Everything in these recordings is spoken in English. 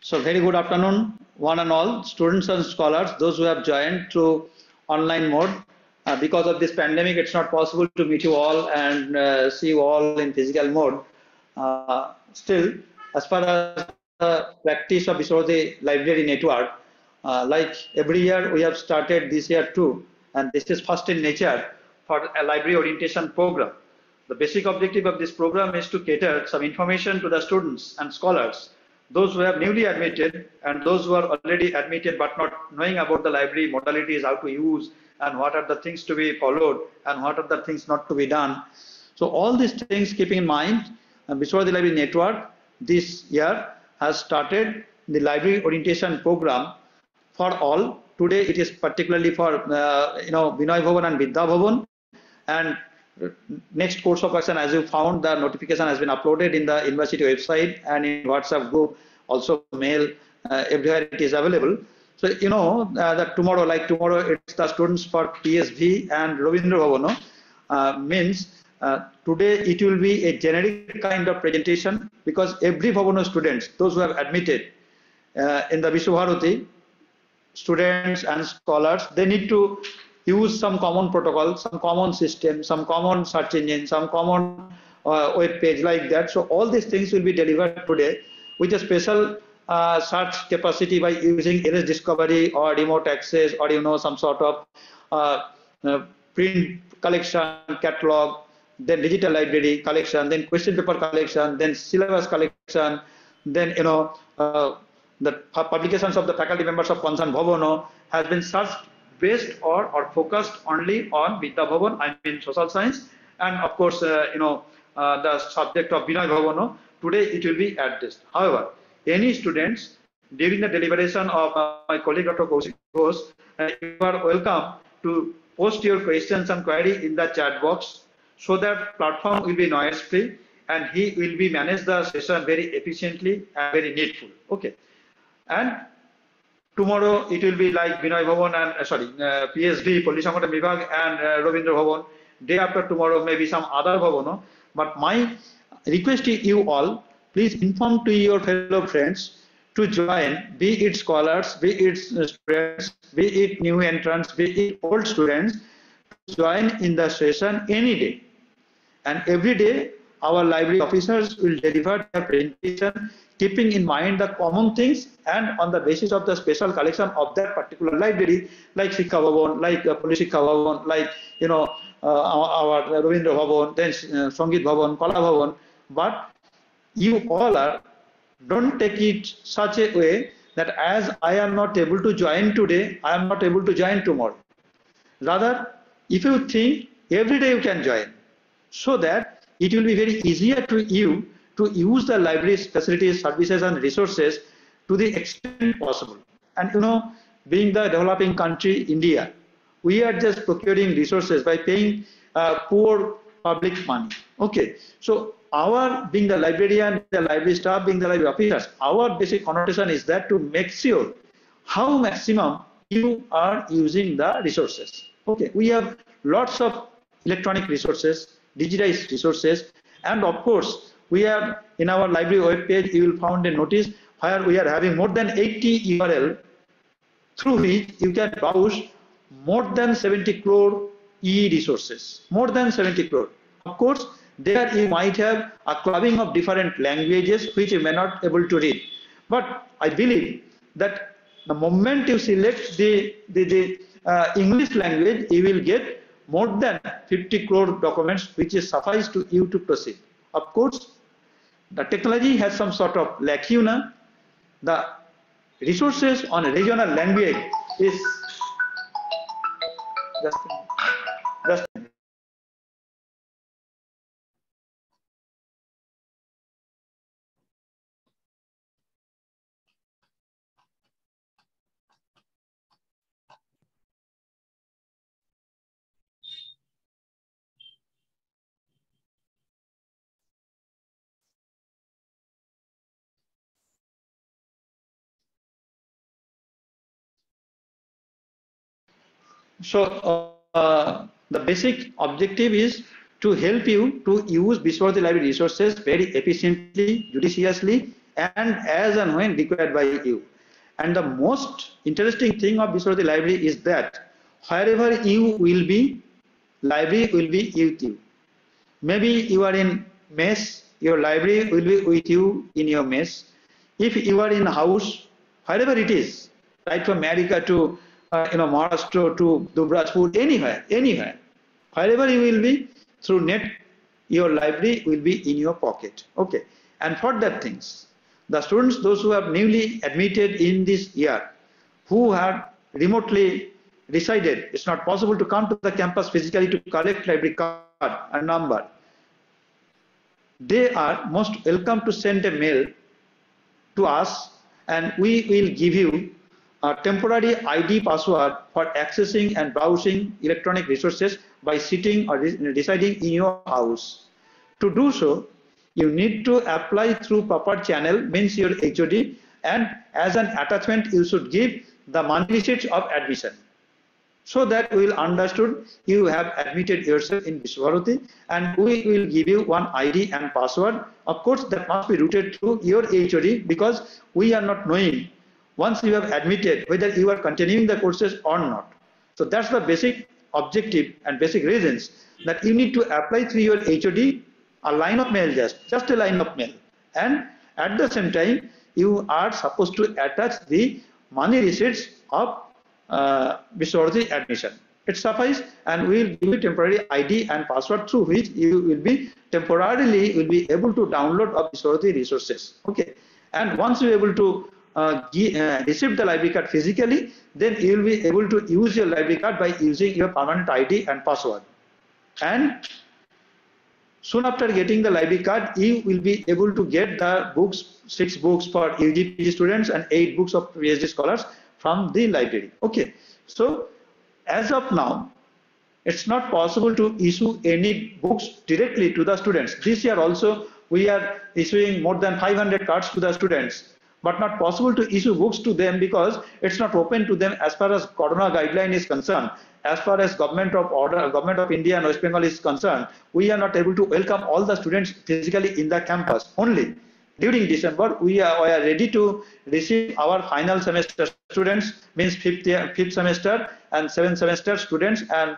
So very good afternoon, one and all, students and scholars, those who have joined through online mode. Because of this pandemic, it's not possible to meet you all and see you all in physical mode. Still, as far as the practice of Visavarthi Library Network, like every year we have started this year too, and this is first in nature for a library orientation program. The basic objective of this program is to cater some information to the students and scholars, those who have newly admitted and those who are already admitted but not knowing about the library modalities, how to use and what are the things to be followed and what are the things not to be done. So all these things keeping in mind, Visavarthi Library Network this year has started the library orientation program for all. Today it is particularly for Binoy Bhavan and Vidya Bhavan, and next course of action, as you found, the notification has been uploaded in the university website and in WhatsApp group, also mail, everywhere it is available. So that tomorrow it's the students for PSV and Ravindra Bhavan, means today it will be a generic kind of presentation, because every Bhavana students, those who have admitted in the Viswabharati, students and scholars, they need to use some common protocol, some common system, some common search engine, some common web page like that. So all these things will be delivered today with a special search capacity by using LS Discovery or remote access, or some sort of print collection, catalog, then digital library collection, then question paper collection, then syllabus collection, then the publications of the faculty members of concerned Bhavana has been searched based or focused only on Vidya Bhavan, I mean social science, and of course the subject of Binoy Bhavana. Today it will be addressed. However, any students during the deliberation of my colleague Dr. Kaushik Ghosh, you are welcome to post your questions and query in the chat box, so that platform will be noise free and he will be manage the session very efficiently and very needful. Okay, and tomorrow it will be like Binoy Bhavan and PSV, Police Sangathan Vibhag and Ravindra Bhavan. Day after tomorrow maybe some other Bhavana. But my request to you all, please inform to your fellow friends to join, be it scholars, be it students, be it new entrants, be it old students, to join in the session any day. And every day our library officers will deliver their presentation, keeping in mind the common things and on the basis of the special collection of that particular library, like Shikha Bhavan, like Police Shikha Bhavan, like our Ravindra Bhavan, then Sangeet Bhavan, Kala Bhavan. But you all don't take it such a way that as I am not able to join today, I am not able to join tomorrow. Rather, if you think every day you can join, so that it will be very easier to you to use the library's facilities, services and resources to the extent possible. And being the developing country, India, we are just procuring resources by paying poor public money. Okay, so our being the librarian, the library staff, being the library officers, our basic connotation is that to make sure how maximum you are using the resources. Okay, we have lots of electronic resources, digitized resources, and of course we have in our library web page, you will find a notice where we are having more than 80 URL through which you can browse more than 70 crore e-resources, more than 70 crore. Of course, there you might have a clubbing of different languages which you may not able to read. But I believe that the moment you select the English language, you will get more than 50 crore documents, which is suffice to you to proceed. Of course, the technology has some sort of lacuna. The resources on a regional language is just So the basic objective is to help you to use Viswabharati Library resources very efficiently, judiciously, and as and when required by you. And the most interesting thing of Biswarati Library is that wherever you will be, library will be with you. Maybe you are in mess, your library will be with you in your mess. If you are in a house, wherever it is, right from America to Maharashtra to Dubrajpur, anywhere, wherever you will be, through net, your library will be in your pocket. Okay, and for that things, the students, those who have newly admitted in this year, who have remotely decided it's not possible to come to the campus physically to collect library card and number, they are most welcome to send a mail to us, and we will give you a temporary ID password for accessing and browsing electronic resources by sitting or residing in your house. To do so, you need to apply through proper channel, means your HOD, and as an attachment you should give the monthly sheets of admission, so that we will understood you have admitted yourself in Biswarati, and we will give you one ID and password. Of course, that must be routed through your HOD, because we are not knowing once you have admitted whether you are continuing the courses or not. So that's the basic objective and basic reasons that you need to apply through your HOD a line of mail, just a line of mail, and at the same time you are supposed to attach the money receipts of Biswarati admission. It suffices, and we will give you temporary ID and password through which you will be temporarily able to download of Biswarati resources. Okay, and once you are able to receive the library card physically, then you will be able to use your library card by using your permanent ID and password. And soon after getting the library card, you will be able to get the books, 6 books for UG students and 8 books of PhD scholars from the library. Okay, so as of now, it's not possible to issue any books directly to the students. This year also, we are issuing more than 500 cards to the students, but not possible to issue books to them because it's not open to them as far as Corona guideline is concerned. As far as Government of India and West Bengal is concerned, we are not able to welcome all the students physically in the campus. Only during December, we are ready to receive our final semester students, means fifth semester and 7th semester students, and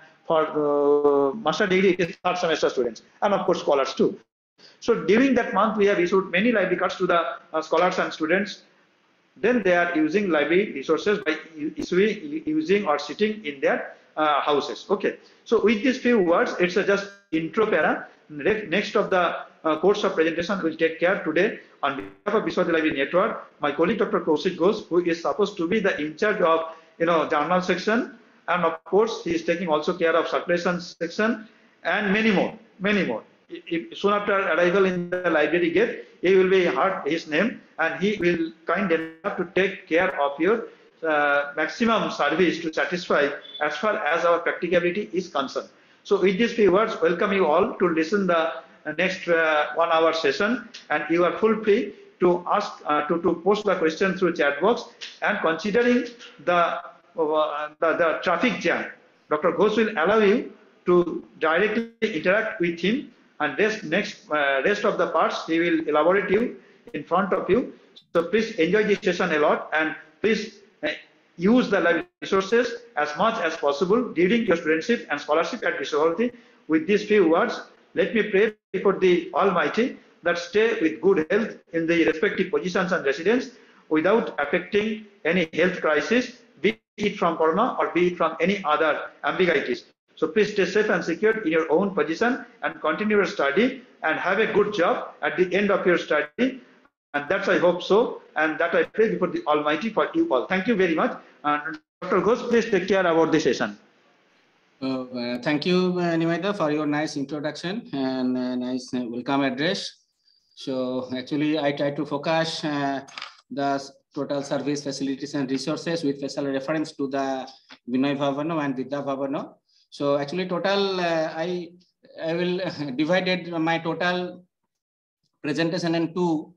for master degree it is 3rd semester students, and of course scholars too. So during that month, we have issued many library cards to the scholars and students. Then they are using library resources by using or sitting in their houses. Okay. So with these few words, it's just intro para. Next of the course of presentation will take care today on behalf of Biswarati Library Network. My colleague Dr. Kaushik Ghosh, who is supposed to be the in charge of journal section, and of course he is taking also care of circulation section, and many more. Soon after arrival in the library gate, he will be heard his name, and he will kind enough to take care of your maximum service to satisfy as far as our practicability is concerned. So with these few words, welcome you all to listen the next 1 hour session, and you are full free to ask to post the question through chat box. And considering the traffic jam, Dr. Ghosh will allow you to directly interact with him, and rest of the parts he will elaborate you in front of you. So please enjoy this session a lot, and please use the library resources as much as possible during your studentship and scholarship at Biswarati. With these few words, let me pray before the Almighty that stay with good health in the respective positions and residence without affecting any health crisis, be it from Corona or be it from any other ambiguities. So please stay safe and secure in your own position and continue your study and have a good job at the end of your study. And that's I hope so, and that I pray before the Almighty for you all. Thank you very much. Dr. Ghosh, please take care about the session. Thank you, Nimaita, for your nice introduction and nice welcome address. So actually, I try to focus the total service, facilities, and resources with special reference to the Vinay Bhavana and Vidya Bhavana. So actually, total I will divided my total presentation into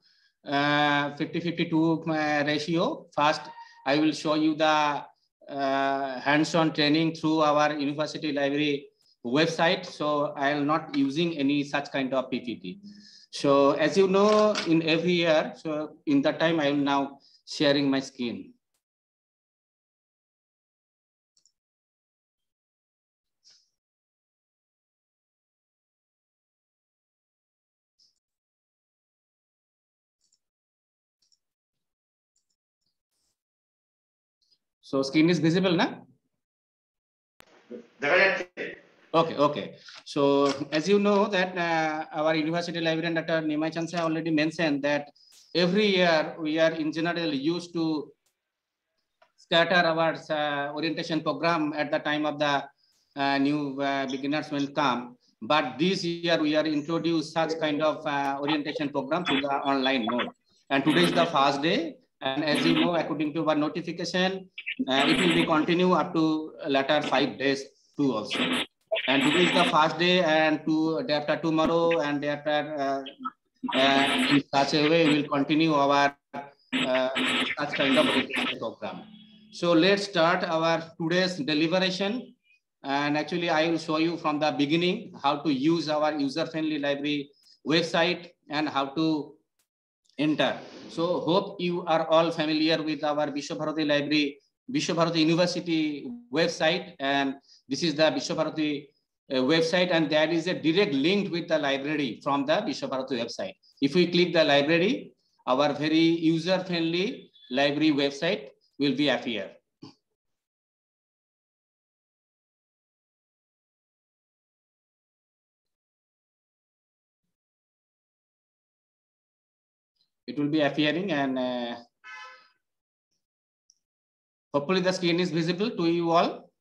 50-52 ratio. First, I will show you the hands-on training through our university library website. So I am not using any such kind of PPT. So as you know, in every year, so in that time, I am now sharing my screen. So screen is visible now? Okay, okay. So as you know that our university librarian, Dr. Nimai Chandsa, already mentioned that every year we are in general used to scatter our orientation program at the time of the new beginners will come. But this year we are introduced such kind of orientation program to the online mode. And today is the first day. And as you know, according to our notification, it will be continue up to latter 5 days too also. And today is the first day, and day after tomorrow, and day after in such a way we will continue our such kind of orientation program. So let's start our today's deliberation. And actually, I will show you from the beginning how to use our user-friendly library website and how to enter. So hope you are all familiar with our Vishwabharati Library, Vishwabharati University website. And this is the Vishwabharati website, and there is a direct link with the library from the Vishwabharati website. If we click the library, our very user-friendly library website will be appear. It will be appearing, and hopefully the screen is visible to you all.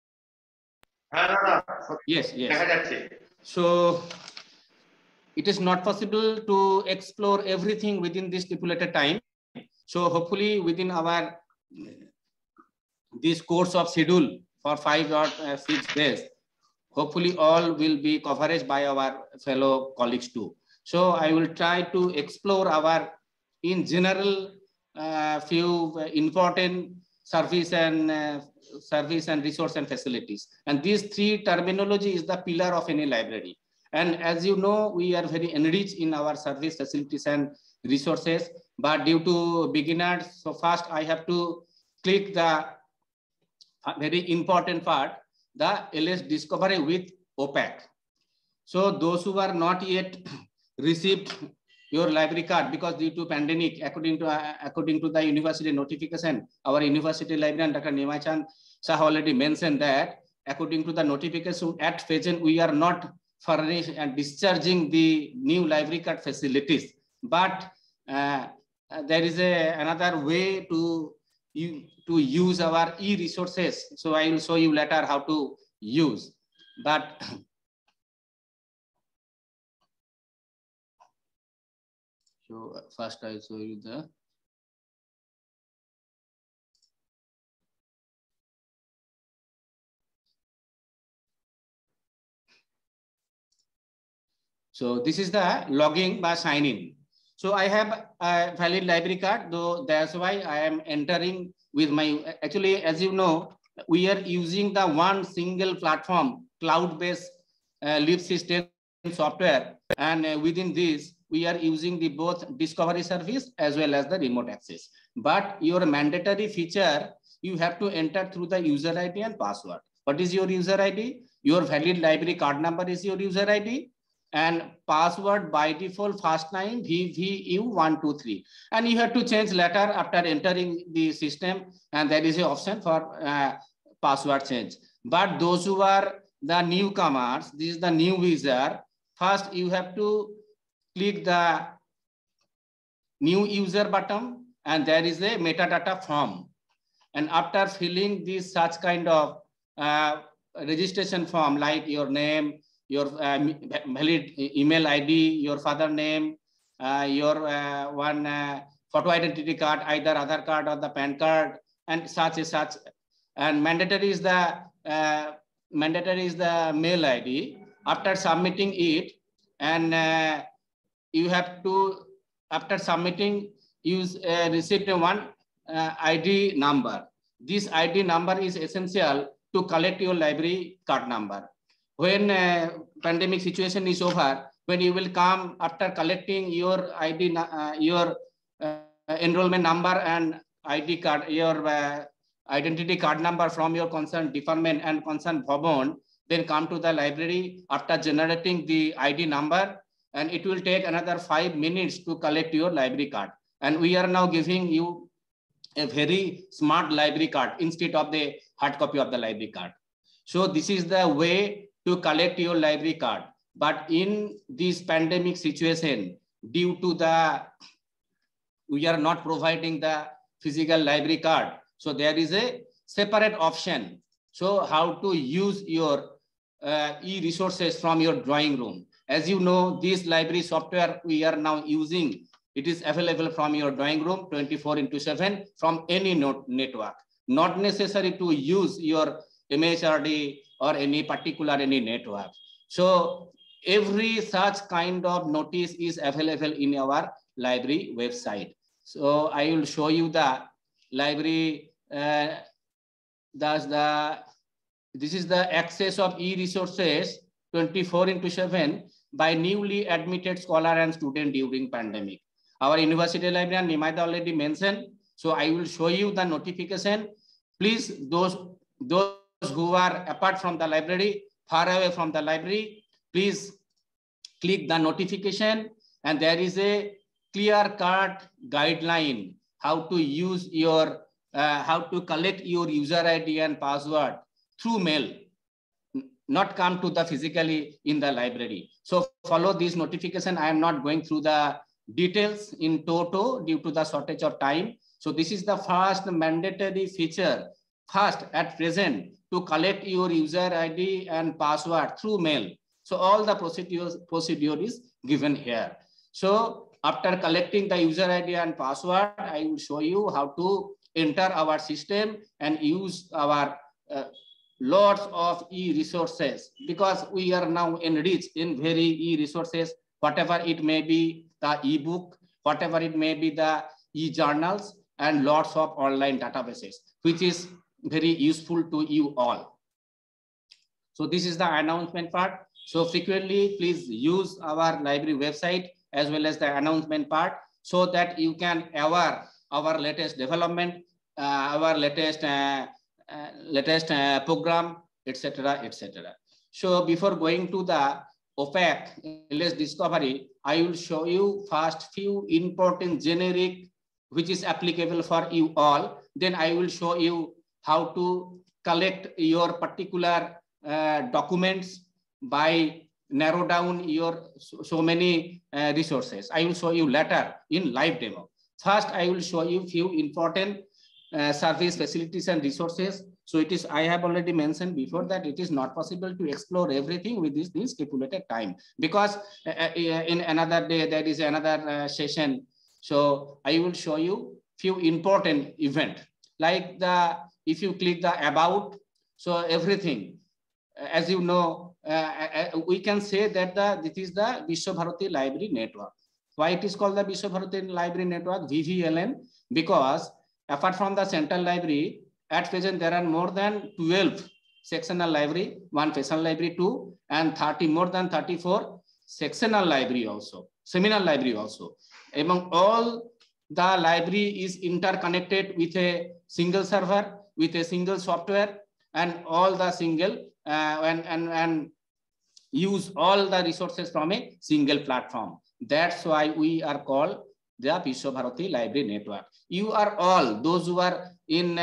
Yes, yes. So it is not possible to explore everything within this stipulated time. So hopefully within our this course of schedule for 5 or 6 days, hopefully all will be covered by our fellow colleagues too. So I will try to explore our in general few important service and resource and facilities. And these three terminology is the pillar of any library. And as you know, we are very enriched in our service facilities and resources, but due to beginners, so first I have to click the very important part, the LS discovery with OPAC. So those who are not yet received your library card, because due to pandemic, according to the university notification, our university librarian, Dr. Nimai Chandsa already mentioned that according to the notification at present, we are not furnished and discharging the new library card facilities. But there is another way to use our e-resources. So I will show you later how to use. But so first I'll show you the so this is the logging by sign in. So I have a valid library card, though that's why I am entering with my, actually, as you know, we are using the one single platform, cloud-based Leap system software. And within this, we are using the both discovery service as well as the remote access. But your mandatory feature, you have to enter through the user ID and password. What is your user ID? Your valid library card number is your user ID. And password by default first name VVU123, and you have to change later after entering the system, and there is an option for password change. But those who are the newcomers, this is the new user, first you have to click the new user button, and there is a metadata form, and after filling this such kind of registration form like your name, your valid email ID, your father name, your one photo identity card, either Aadhaar card or the PAN card, and such. And mandatory is the mail ID. After submitting it, and you have to, after submitting, use receipt one ID number. This ID number is essential to collect your library card number. When pandemic situation is over, when you will come after collecting your ID, your enrollment number and ID card, your identity card number from your concerned department and concerned bhavan, then come to the library after generating the ID number, and it will take another 5 minutes to collect your library card. And we are now giving you a very smart library card instead of the hard copy of the library card. So this is the way to collect your library card. But in this pandemic situation, due to we are not providing the physical library card, so there is a separate option. So how to use your e-resources from your drawing room. As you know, this library software we are now using, it is available from your drawing room 24/7 from any network. Not necessary to use your MHRD or any network. So every such kind of notice is available in our library website. So I will show you the library. This is the access of e-resources 24/7 by newly admitted scholar and student during pandemic. Our university librarian Nimaida already mentioned. So I will show you the notification. Please, those who are apart from the library, far away from the library, please click the notification, and there is a clear-cut guideline how to use your, how to collect your user ID and password through mail, not come to the physically in the library. So follow this notification. I am not going through the details in toto due to the shortage of time. So this is the first mandatory feature, first at present, to collect your user ID and password through mail. So all the procedure is given here. So after collecting the user ID and password, I will show you how to enter our system and use our lots of e-resources, because we are now enriched in very e-resources, whatever it may be the e-book, whatever it may be the e-journals, and lots of online databases, which is very useful to you all. So this is the announcement part. So frequently, please use our library website as well as the announcement part, so that you can aware our latest development, our latest program, etc., etc. So before going to the OPAC LS discovery, I will show you first few important generic which is applicable for you all. Then I will show you how to collect your particular documents by narrow down your so many resources. I will show you later in live demo. First, I will show you few important service facilities and resources. So it is, I have already mentioned before that it is not possible to explore everything with this stipulated time, because in another day there is another session. So I will show you few important event, like if you click the about, so everything, as you know, we can say that this is the Vishwabharati Library Network. Why it is called the Vishwabharati Library Network, VVLN? Because apart from the central library, at present there are more than 12 sectional library, 1 personal library 2, and more than 34 sectional library also, seminal library also. Among all, the library is interconnected with a single server, with a single software, and all the single and use all the resources from a single platform. That's why we are called the Vishwabharati Library Network. You are all, those who are in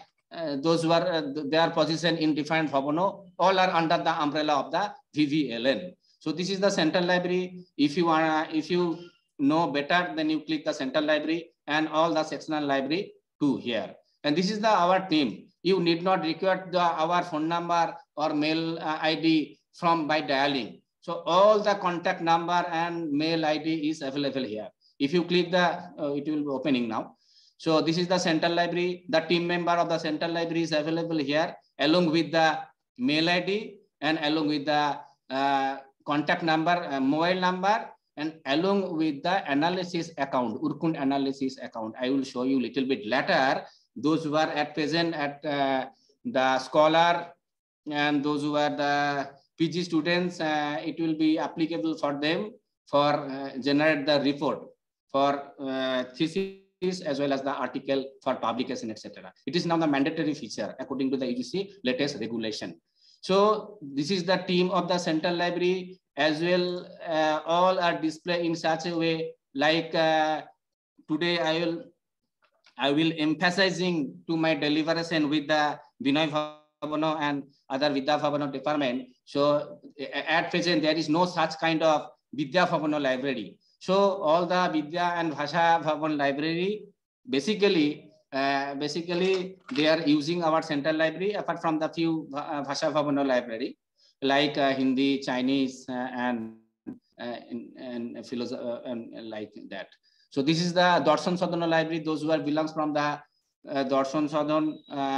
their position in different bhavano, all are under the umbrella of the VVLN. So this is the central library. If you know better, then you click the central library and all the sectional library too here. And this is our team. You need not require our phone number or mail ID by dialing. So all the contact number and mail ID is available here. If you click it will be opening now. So this is the central library. The team member of the central library is available here, along with the mail ID and along with the contact number, mobile number, and along with the analysis account, Urkund analysis account. I will show you a little bit later. Those who are at present at the scholar and those who are the PG students, it will be applicable for them for generate the report for thesis as well as the article for publication, etc. It is now the mandatory feature according to the UGC latest regulation. So this is the team of the Central Library as well. All are displayed in such a way like today I will emphasizing to my deliberation with the Binoy Bhavana and other Vidya Bhavana department. So at present there is no such kind of Vidya Bhavana library. So all the Vidya and Bhasha Bhavan library basically they are using our Central Library apart from the few Bhasha Bhavana library like Hindi, Chinese and philosophy and like that. So this is the Darshan Sadhana library. Those who are belongs from the Darshan Sadhan,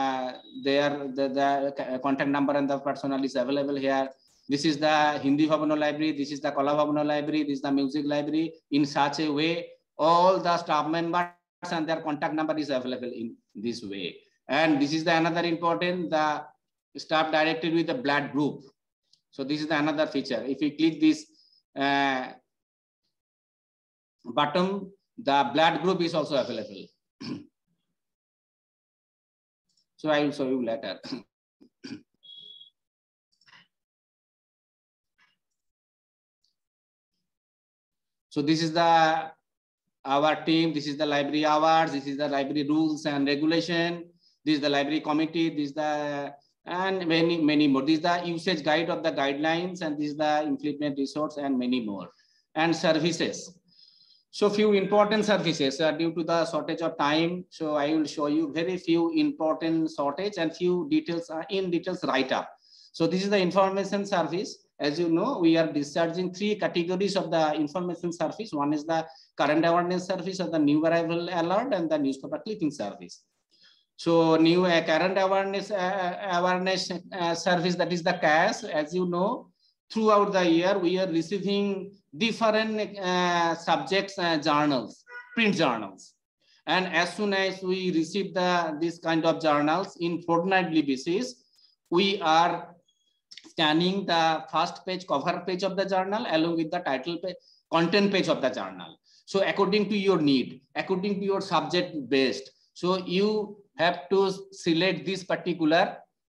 the contact number and the personnel is available here. This is the Hindi Bhavana library. This is the Kala Bhavana library. This is the music library. In such a way, all the staff members and their contact number is available in this way. And this is the another important, the staff directed with the blood group. So this is the another feature. If you click this button, the blood group is also available. So I will show you later. So this is our team. This is the library hours. This is the library rules and regulation. This is the library committee. This is the and many more. This is the usage guide of the guidelines, and this is the implement resource and many more. And services. So few important services due to the shortage of time. So I will show you very few important shortage and few details in details write up. So this is the information service. As you know, we are discharging 3 categories of the information service. One is the current awareness service of the new arrival alert and the newspaper clipping service. So new current awareness service, that is the CAS. As you know, throughout the year, we are receiving different subjects, journals, print journals. And as soon as we receive this kind of journals in fortnightly basis, we are scanning the first page, cover page of the journal along with the title page, content page of the journal. So according to your need, according to your subject based, so you have to select this particular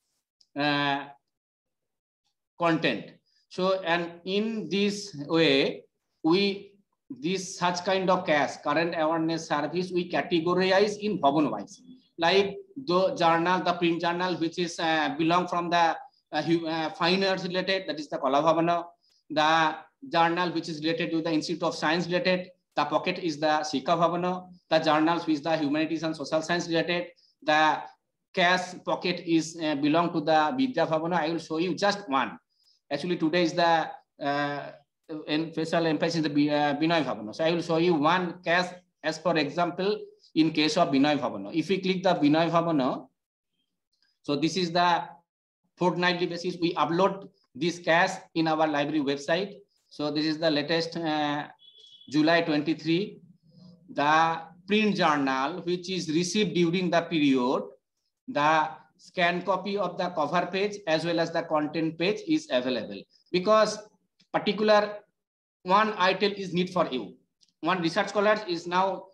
content. So, and in this way, this such kind of CAS, current awareness service, we categorize in Bhavan wise. Like the journal, the print journal, which is belong from the fine arts related, that is the Kala Bhavana. The journal which is related to the Institute of Science related, the pocket is the Shikha Bhavana. The journals which the humanities and social science related, the CAS pocket is belong to the Vidya Bhavana. I will show you just one. Actually, today is the special emphasis in the Binoy Bhavana. So I will show you one CAS as for example in case of Binoy Bhavana. If we click the Binoy Bhavana, so this is the fortnightly basis. We upload this CAS in our library website. So this is the latest July 23. The print journal which is received during the period, the scan copy of the cover page as well as the content page is available, because particular one item is need for you. One research scholar is now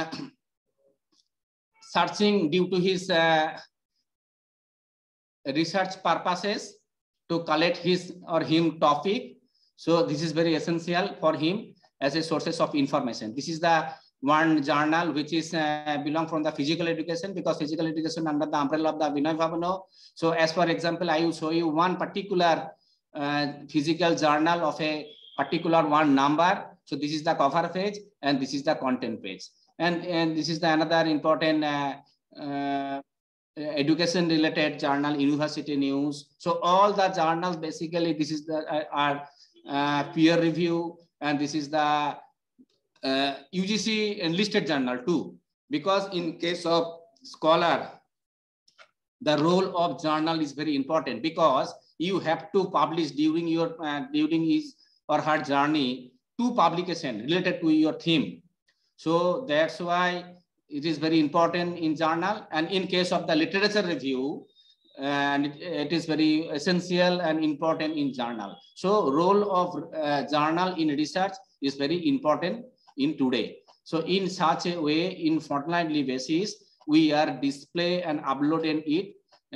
searching due to his research purposes to collect his or him topic. So this is very essential for him as a sources of information. This is the one journal which is belong from the physical education, because physical education under the umbrella of the Binoy Bhavana. So as for example, I will show you one particular physical journal of a particular one number. So this is the cover page and this is the content page. And this is the another important education related journal, university news. So all the journals basically, this is the peer review, and this is the UGC enlisted journal too, because in case of scholar, the role of journal is very important, because you have to publish during your during his or her journey 2 publications related to your theme. So that's why it is very important in journal. And in case of the literature review, and it is very essential and important in journal. So role of journal in research is very important in today. So in such a way, in fortnightly basis, we are display and uploading it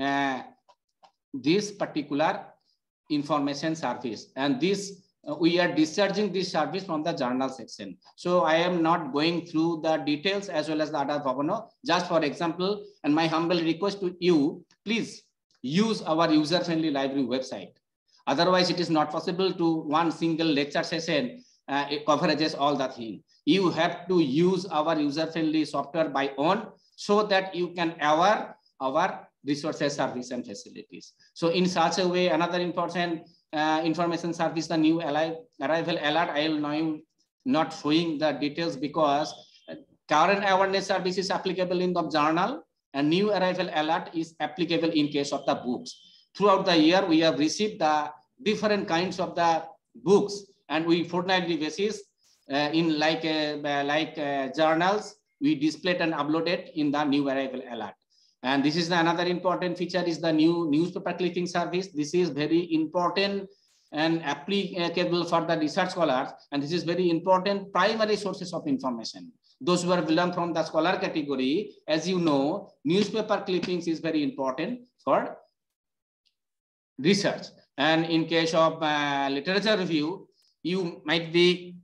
this particular information service, and this we are discharging this service from the journal section. So I am not going through the details as well as the other Bhavano, just for example, and my humble request to you, please use our user-friendly library website. Otherwise, it is not possible to one single lecture session it coverages all the thing. You have to use our user-friendly software by own, so that you can aware our resources, service, and facilities. So in such a way, another important information service, the new arrival alert. I will now not showing the details because current awareness service is applicable in the journal, and new arrival alert is applicable in case of the books. Throughout the year, we have received the different kinds of the books, and we fortnightly basis in journals, we displayed and uploaded in the new arrival alert. And this is another important feature is the new newspaper clipping service. This is very important and applicable for the research scholars. And this is very important primary sources of information. Those who are belong from the scholar category, as you know, newspaper clippings is very important for research. And in case of literature review, you might be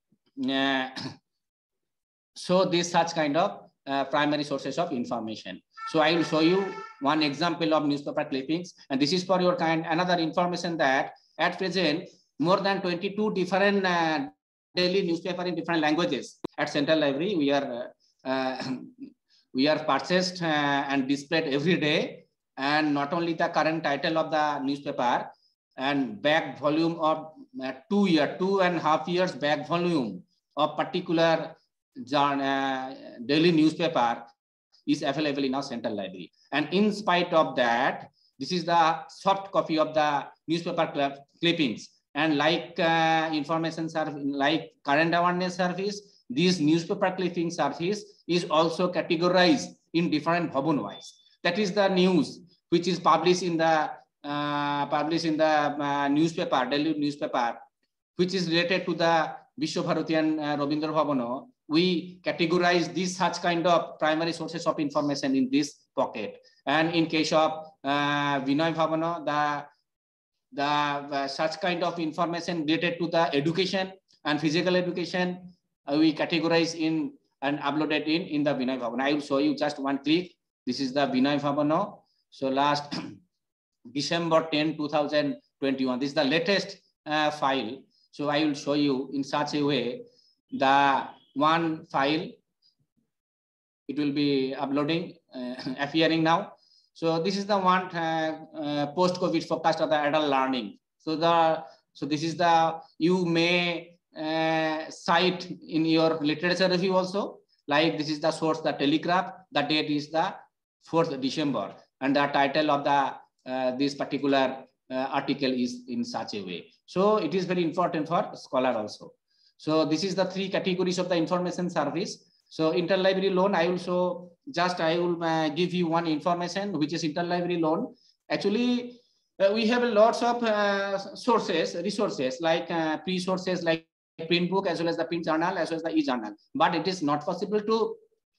show this such kind of primary sources of information. So I will show you one example of newspaper clippings, and this is for your kind another information that at present more than 22 different daily newspaper in different languages at Central Library we are purchased and displayed every day, and not only the current title of the newspaper and back volume of 2.5 years back volume of particular daily newspaper is available in our Central Library. And in spite of that, this is the soft copy of the newspaper clippings. And like information service, like current awareness service, this newspaper clipping service is also categorized in different Bhavan wise. That is the news which is published in the newspaper, daily newspaper, which is related to the Vishwabharati and Rabindra Bhavana. We categorize these such kind of primary sources of information in this pocket. And in case of Vinay Bhavana, the such kind of information related to the education and physical education, we categorize in and uploaded in the Vinay Bhavana. I will show you just one click. This is the Vinay Bhavana. So last December 10, 2021. This is the latest file. So I will show you in such a way the one file. It will be uploading, appearing now. So this is the one post-COVID focused on the adult learning. So this is the, you may cite in your literature review also, like this is the source, the Telegraph, the date is the 4th December, and the title of the this particular article is in such a way. So it is very important for scholar also. So this is the 3 categories of the information service. So interlibrary loan, I will give you one information, which is interlibrary loan. Actually, we have lots of resources like pre-sources like print book as well as the print journal as well as the e-journal. But it is not possible to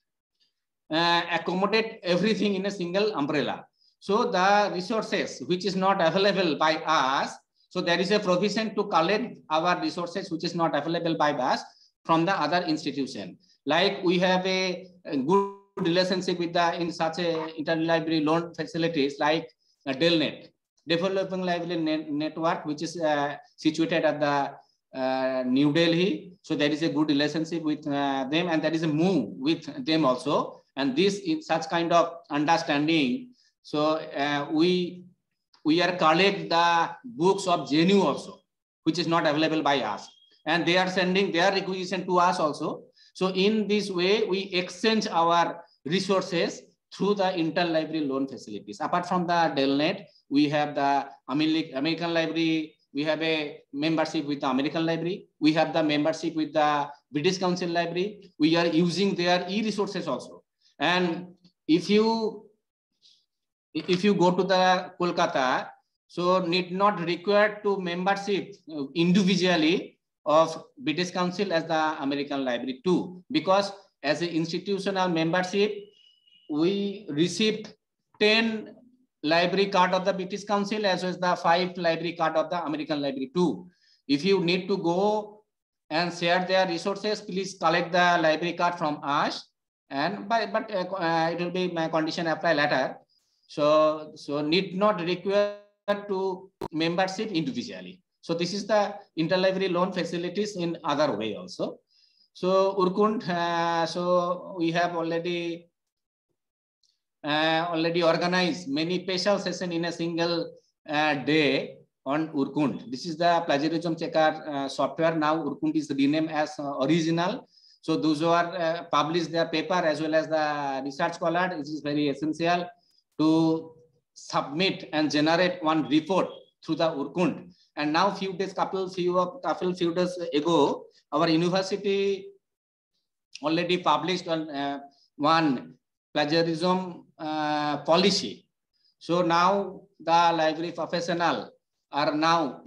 accommodate everything in a single umbrella. So the resources which is not available by us, so there is a provision to collect our resources which is not available by us from the other institution. Like we have a good relationship with the in such a interlibrary loan facilities like DELNET, Developing Library Network, which is situated at the New Delhi. So there is a good relationship with them, and there is a move with them also. And this is such kind of understanding. So we are collect the books of JNU also, which is not available by us, and they are sending their requisition to us also. So in this way, we exchange our resources through the interlibrary loan facilities. Apart from the DELNET, we have the American Library. We have a membership with the American Library. We have the membership with the British Council Library. We are using their e-resources also. And if you if you go to the Kolkata, so need not require to membership individually of British Council as the American Library too, because as an institutional membership, we received 10 library card of the British Council as well as the 5 library card of the American Library too. If you need to go and share their resources, please collect the library card from us, and it will be my condition apply later. So need not require to membership individually. So this is the interlibrary loan facilities in other way also. So Urkund, so we have already organized many special session in a single day on Urkund. This is the plagiarism checker software. Now Urkund is renamed as original. So those who are publish their paper as well as the research scholar, it is very essential to submit and generate one report through the Urkund. And now few days ago, our university already published on one plagiarism policy. So now the library professional are now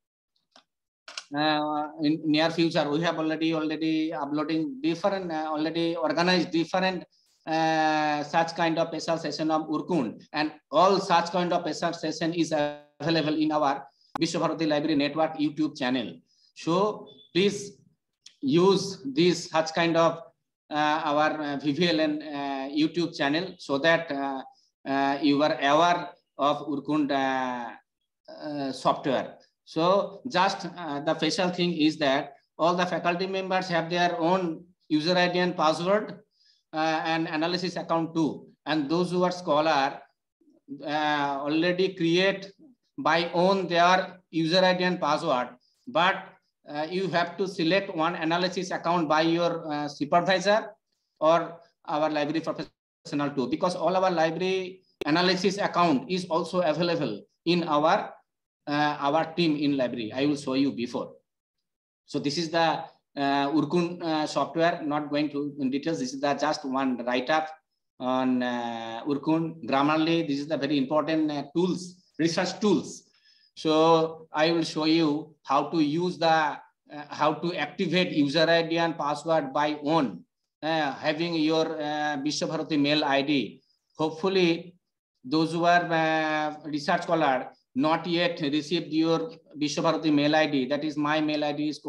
in near future, we have already uploading different, already organized different such kind of special session of Urkund, and all such kind of special session is available in our Vishwabharati Library Network YouTube channel. So please use this such kind of our VVLN YouTube channel, so that you are aware of Urkund software. So just the special thing is that all the faculty members have their own user ID and password and analysis account too. And those who are scholar already create by own their user ID and password, but you have to select one analysis account by your supervisor or our library professional too, because all our library analysis account is also available in our team in library. I will show you before. So this is the Urkund software, not going to in details. This is the just one write-up on Urkund. Grammarly, this is the very important tools, research tools. So I will show you how to use the, how to activate user ID and password by own, having your Vishwabharati mail ID. Hopefully, those who are research scholar not yet received your Vishwabharati mail ID. That is, my mail ID is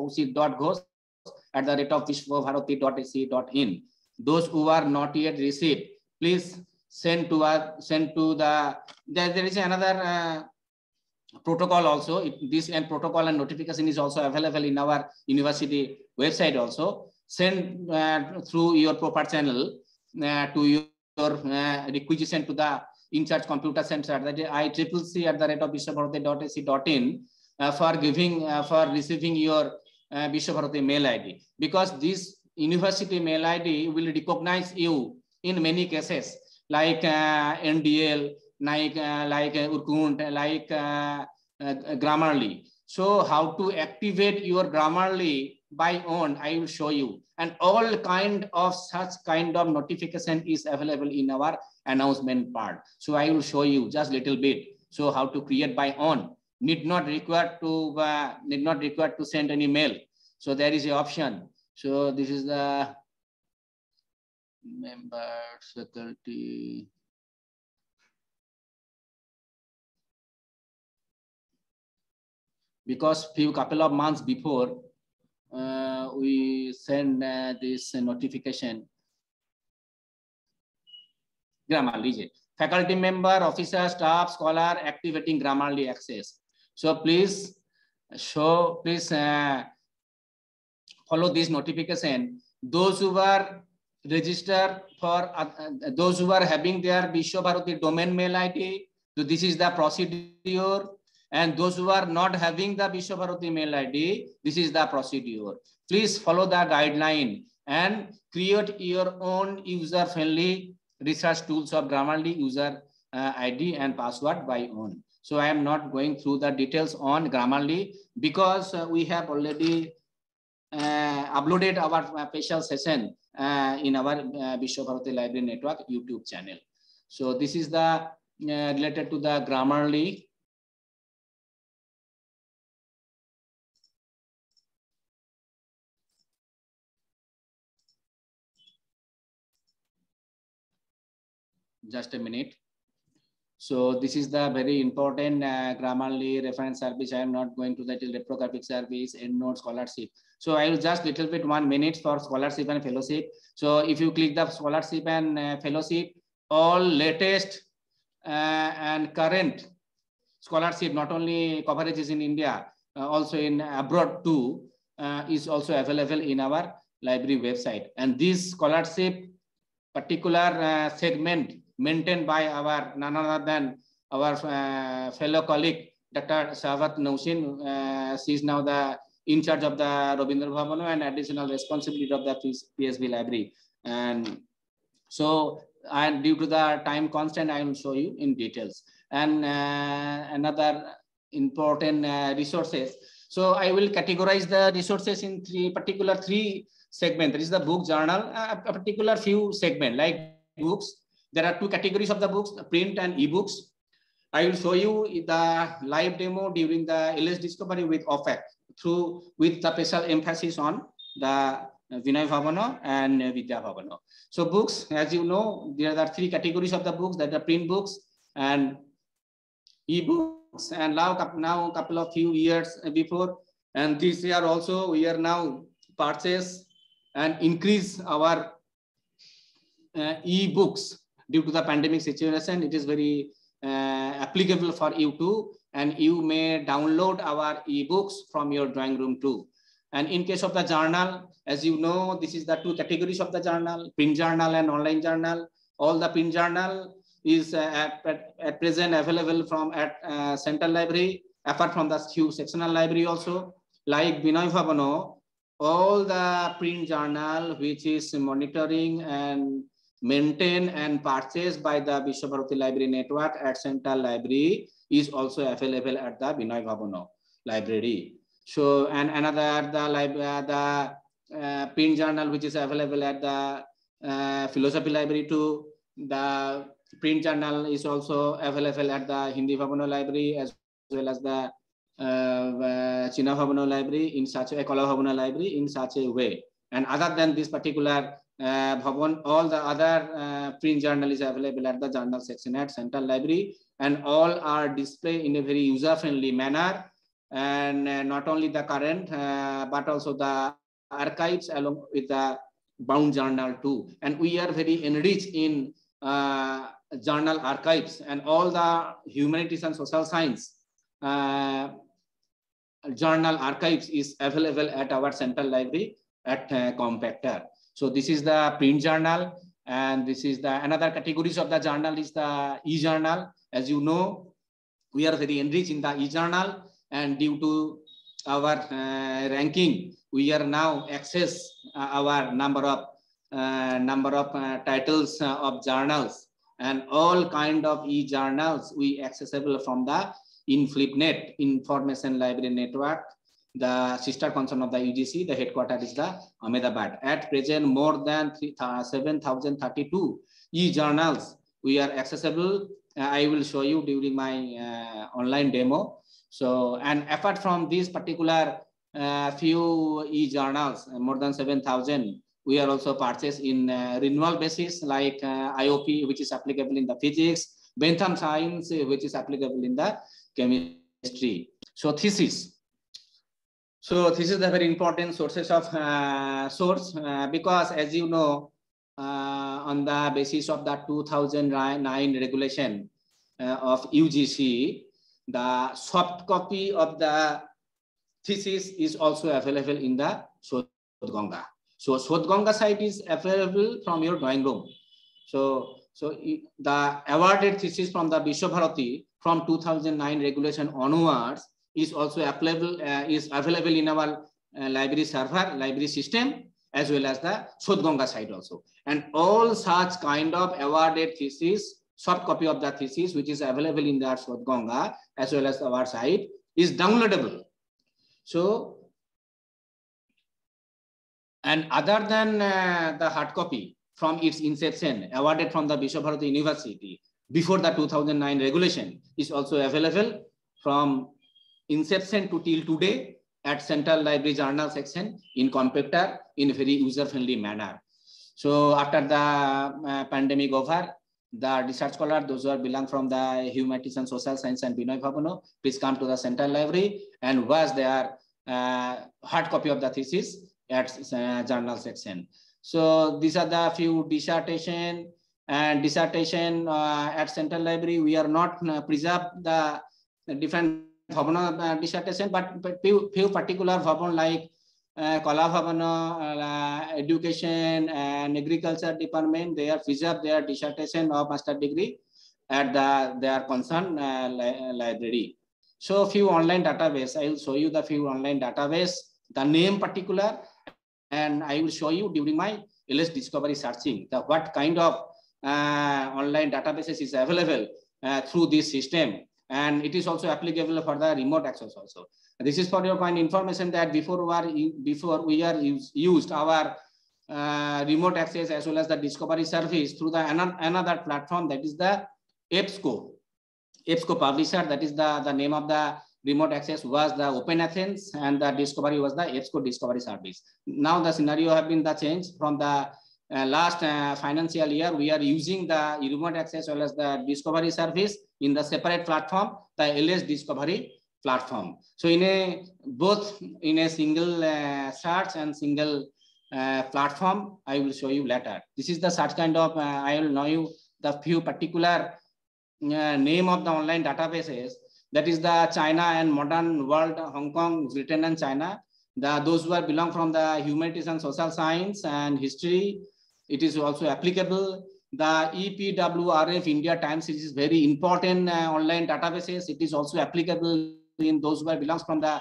kaushik.ghosh@vishwabharati.ac.in. Those who are not yet received, please send to the, there is another protocol also. This and protocol and notification is also available in our university website also. Send through your proper channel to your requisition to the in-charge computer center, that is ICCC@vishwabharati.ac.in, for giving for receiving your Vishwabharati mail ID, because this university mail ID will recognize you in many cases, like NDL, like Urkund, like Grammarly. So how to activate your Grammarly by own, I will show you. And all kind of such kind of notification is available in our announcement part. So I will show you just little bit. So how to create by own, need not require to send any mail. So there is an option. So this is the members, faculty. Because couple of months before, we send this notification. Grammarly, faculty member, officer, staff, scholar activating Grammarly access. So please follow this notification. Those who are registered for, those who are having their Vishwabharati domain mail ID, so this is the procedure. And those who are not having the Vishwabharati mail ID, this is the procedure. Please follow the guideline and create your own user-friendly research tools of Grammarly user ID and password by own. So I am not going through the details on Grammarly, because we have already uploaded our special session in our Vishwabharati Library Network YouTube channel. So this is the related to the Grammarly. Just a minute. So this is the very important Grammarly reference service. I am not going to the reprographic service, EndNote, scholarship. So I will just little bit 1 minute for scholarship and fellowship. So if you click the scholarship and fellowship, all latest and current scholarship, not only coverages in India, also in abroad too, is also available in our library website. And this scholarship particular segment maintained by our none other than our fellow colleague, Dr. Shahavat Nausin. She is now the in charge of the Rabindra Bhavana and additional responsibility of the PSB library. And so, and due to the time constant, I will show you in details. And another important resources. So I will categorize the resources in three segment. There is the book, journal, a particular few segment like books. There are two categories of the books, print and ebooks. I will show you the live demo during the LS Discovery with OFAC with the special emphasis on the Vinay Bhavana and Vidya Bhavana. So books, as you know, there are three categories of the books, that are print books and ebooks. And now couple of few years before, and this year also, we are now purchase and increase our e-books due to the pandemic situation. It is very applicable for you too, and you may download our e-books from your drawing room too. And in case of the journal, as you know, this is the two categories of the journal, print journal and online journal. All the print journal is at present available from at Central Library, apart from the few sectional library also, like Vinay Bhavana. All the print journal which is monitoring and maintained and purchased by the Vishwabharati Library Network at Central Library is also available at the Vinay Bhavana Library. So, and another the print journal which is available at the Philosophy Library too. The print journal is also available at the Hindi Bhavana Library as well as the China Bhavana Library in such a Kala Bhavana Library in such a way. And other than this particular Bhavan, all the other print journal is available at the journal section at Central Library, and all are displayed in a very user-friendly manner. And not only the current, but also the archives along with the bound journal too. And we are very enriched in journal archives, and all the humanities and social science journal archives is available at our Central Library at Compactor. So this is the print journal, and this is the another categories of the journal is the e-journal. As you know, we are very enriched in the e-journal, and due to our ranking, we are now access our number of titles of journals, and all kind of e-journals we accessible from the InFlipNet, Information Library Network, the sister concern of the UGC. The headquarters is the Ahmedabad. At present, more than 7,032 e-journals we are accessible. I will show you during my online demo. So, and apart from these particular few e-journals, more than 7,000, we are also purchased in renewal basis, like IOP, which is applicable in the physics, Bentham Science, which is applicable in the chemistry. So thesis. So this is the very important sources of because as you know, on the basis of the 2009 regulation of UGC, the soft copy of the thesis is also available in the Shodhganga. So Shodhganga site is available from your drawing room. So the awarded thesis from the Vishwabharati from 2009 regulation onwards is also available in our library server, library system, as well as the Shodhganga site also. And all such kind of awarded thesis, soft copy of the thesis, which is available in the Shodhganga as well as our site, is downloadable. So, and other than the hard copy from its inception, awarded from the Vishwabharati University, before the 2009 regulation is also available from inception to till today at Central Library Journal section in computer in a very user-friendly manner. So after the pandemic over, the research scholars, those who are belong from the humanities and social science and Binoy Bhavano, please come to the Central Library and watch their hard copy of the thesis at journal section. So these are the few dissertation at Central Library. We are not preserve the different Bhavana dissertation, but few particular Bhavan like Kala Bhavana, education and agriculture department, they are preserved their dissertation of master degree at their concerned library. So few online database, I will show you the few online database, the name particular, and I will show you during my LS discovery searching the what kind of online databases is available through this system, and it is also applicable for the remote access also. This is for your kind information that before we are used our remote access as well as the discovery service through the another platform, that is the EBSCO publisher. That is the name of the remote access was the Open Athens, and the discovery was the EBSCO discovery service. Now the scenario have been the change from the last financial year. We are using the remote access as well as the discovery service in the separate platform, the LS discovery platform. So both in a single search and single platform, I will show you later. This is the search kind of, I will know you the few particular name of the online databases. That is the China and Modern World, Hong Kong, Britain and China. Those who are belong from the humanities and social science and history, it is also applicable. The EPWRF India Time Series is very important online databases. It is also applicable in those who are belongs from the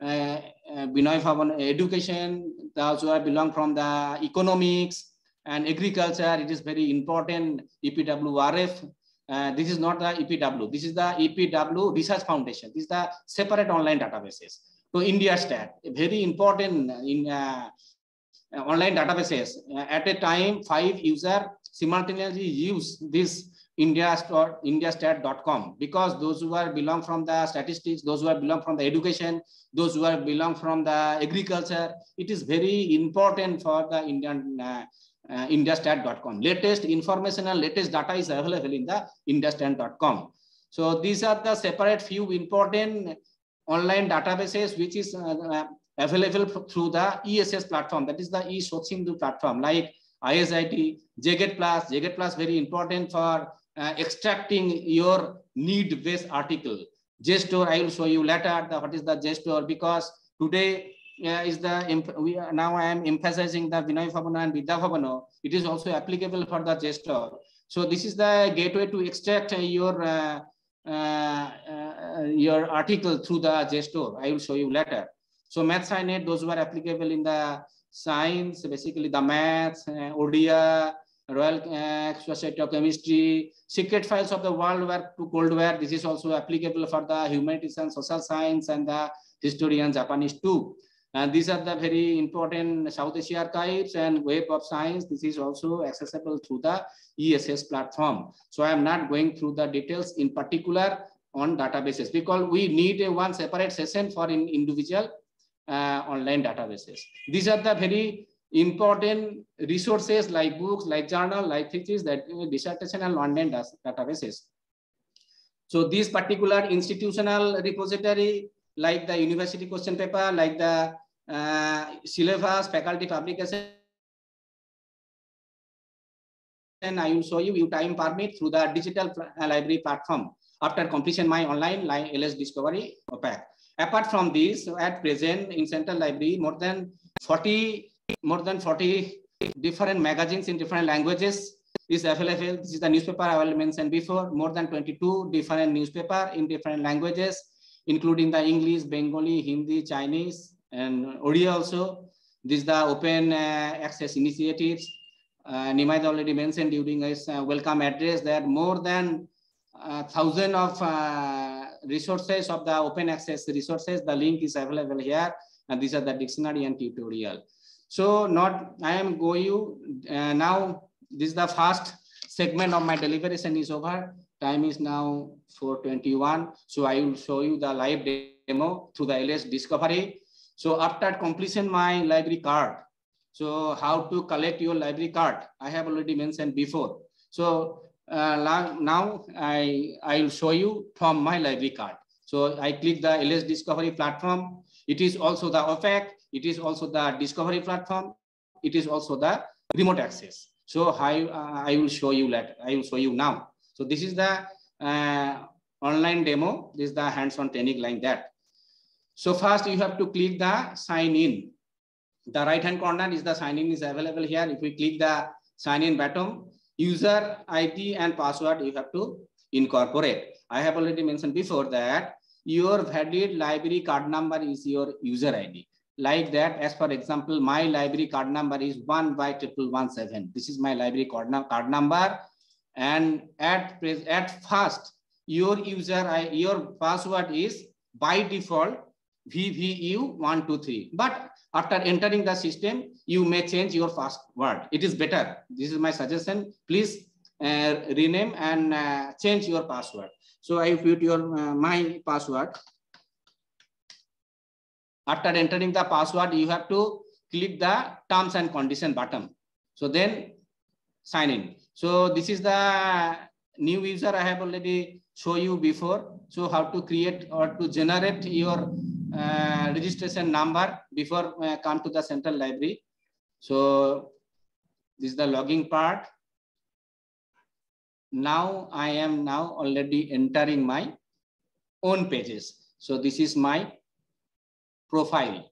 Binoy Bhavan education, those who are belong from the economics and agriculture. It is very important. EPWRF. This is not the EPW. This is the EPW Research Foundation. This is the separate online databases. So India Stat, very important in online databases. At a time, 5 users simultaneously use this indiastat.com, because those who are belong from the statistics, those who are belong from the education, those who are belong from the agriculture, it is very important for the indiastat.com. Latest information and latest data is available in the indiastat.com. So these are the separate few important online databases which is available through the ESS platform, that is the eSochSindhu platform, like ISIT, JGET Plus very important for extracting your need-based article. JSTOR, I will show you later what is the JSTOR, because today now I am emphasizing the Binoy Bhavana and Vidya Bhavana. It is also applicable for the JSTOR. So this is the gateway to extract your article through the JSTOR. I will show you later. So MathSciNet, those who are applicable in the science, basically the maths, ODIA, Royal Society of Chemistry, secret files of the World War to Cold War. This is also applicable for the humanities and social science and the history and Japanese too. And these are the very important South Asia archives and Web of Science. This is also accessible through the ESS platform. So I am not going through the details in particular on databases, because we need one separate session for individual online databases. These are the very important resources like books, like journal, like thesis, that dissertation and online databases. So these particular institutional repository, like the university question paper, like the syllabus, faculty publication, and I will show you time permit through the digital library platform after completion my online LS Discovery OPAC. Apart from this, at present in Central Library, more than 40 different magazines in different languages is available. This is the newspaper I will mention before. More than 22 different newspaper in different languages, including the English, Bengali, Hindi, Chinese, and Odia also. This is the open access initiatives. Nimaida already mentioned during his welcome address that more than 1,000 of resources of the open access resources. The link is available here, and these are the dictionary and tutorial. So I am going now. This is the first segment of my deliberation is over. Time is now 4:21. So I will show you the live demo through the LS Discovery. So after completion my library card, so how to collect your library card, I have already mentioned before. So now I will show you from my library card. So I click the LS Discovery platform. It is also the OPEC. It is also the Discovery platform. It is also the remote access. So I will show you later. I will show you now. So this is the online demo. This is the hands-on technique like that. So first you have to click the sign in. The right-hand corner is the sign in is available here. If we click the sign in button, user ID and password you have to incorporate. I have already mentioned before that your valid library card number is your user ID. Like that, as for example, my library card number is 1/1117. This is my library card number. And at first, your password is by default VVU123. But after entering the system, you may change your password. It is better. This is my suggestion. Please rename and change your password. So I put your my password. After entering the password, you have to click the terms and condition button. So then sign in. So this is the new user I have already shown you before. So how to create or to generate your registration number before come to the central library. So this is the logging part. Now I am already entering my own pages. So this is my profile.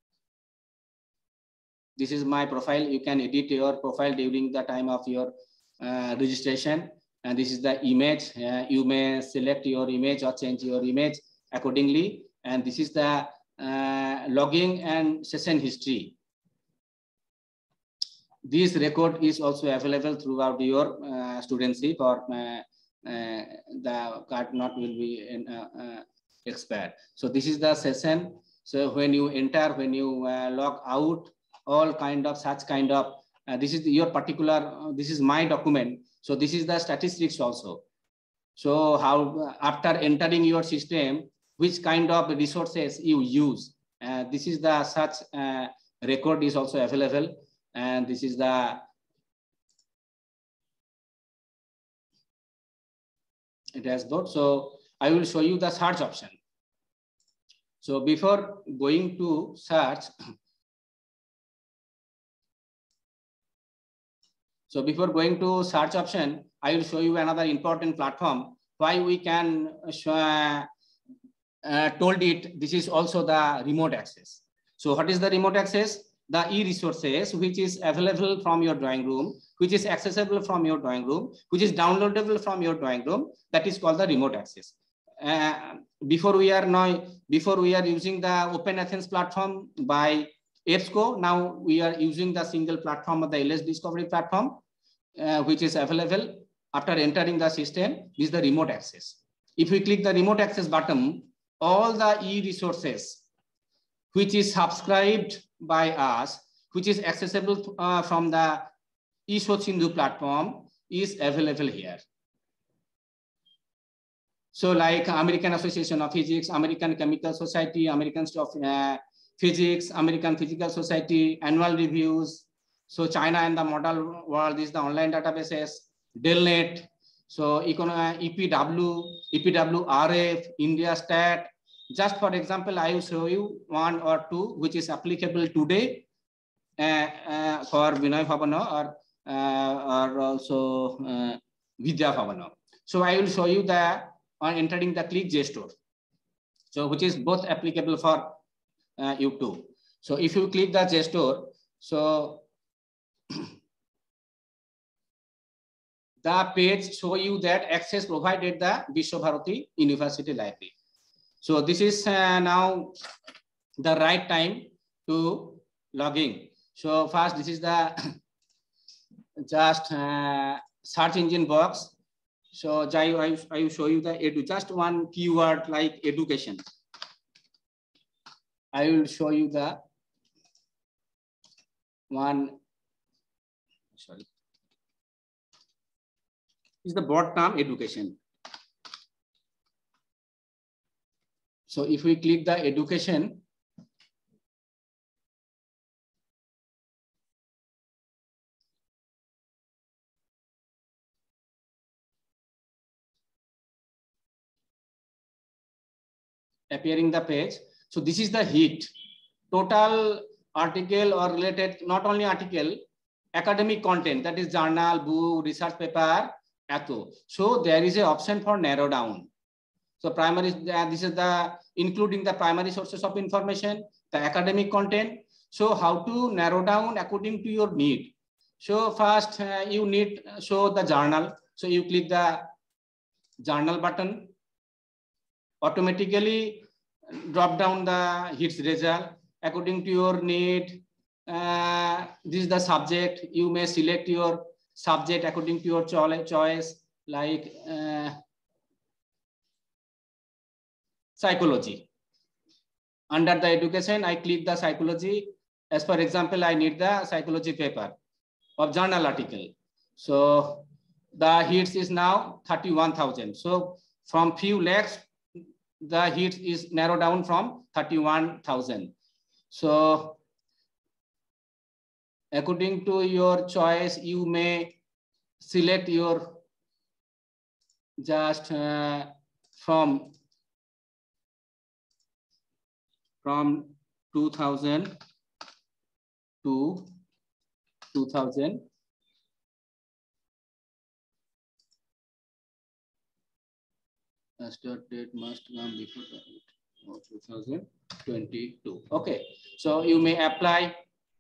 This is my profile. You can edit your profile during the time of your registration. And this is the image. You may select your image or change your image accordingly. And this is the logging and session history. This record is also available throughout your studentship, or the card not will be expired. So this is the session. So when you enter, when you log out, all kind of such kind of this is your particular. This is my document. So this is the statistics also. So how after entering your system, which kind of resources you use. This is the such record is also available. And this is the dashboard. So I will show you the search option. So before going to search, option, I will show you another important platform. Why we can told it this is also the remote access. So what is the remote access? The e-resources which is available from your drawing room, which is accessible from your drawing room, which is downloadable from your drawing room, that is called the remote access. Before we are using the Open Athens platform by EBSCO, now we are using the single platform of the LS Discovery platform, which is available after entering the system. This is the remote access. If we click the remote access button, all the e-resources which is subscribed by us, which is accessible from the eShod platform, is available here. So like American Association of Physics, American Chemical Society, American Physics, American Physical Society, annual reviews. So China and the model world is the online databases, DELNET, so EPW, EPWRF, India Stat. Just for example, I will show you one or two which is applicable today for Vinay Bhavana or also Vidya Bhavana. So I will show you the on entering the Click JSTOR. So which is both applicable for you too. So if you click the JSTOR, so the page show you that access provided the Vishwabharati University Library. So this is now the right time to log in. So first, this is the just search engine box. So I will show you the just one keyword like education. I will show you the one. Sorry, is the broad term education. So if we click the education, appearing the page. So this is the hit. Total article or related, not only article, academic content, that is journal, book, research paper, ATO. So there is an option for narrow down. So primary, this is the including the primary sources of information, the academic content. So how to narrow down according to your need. So first you need show the journal. So you click the journal button. Automatically drop down the hits result according to your need. This is the subject. You may select your subject according to your choice, like psychology. Under the education, I click the psychology. As for example, I need the psychology paper or journal article. So the hits is now 31,000. So from few lakhs, the hits is narrowed down from 31,000. So according to your choice, you may select your just from 2000 to 2000. Start date must come before 2022. Okay, so you may apply.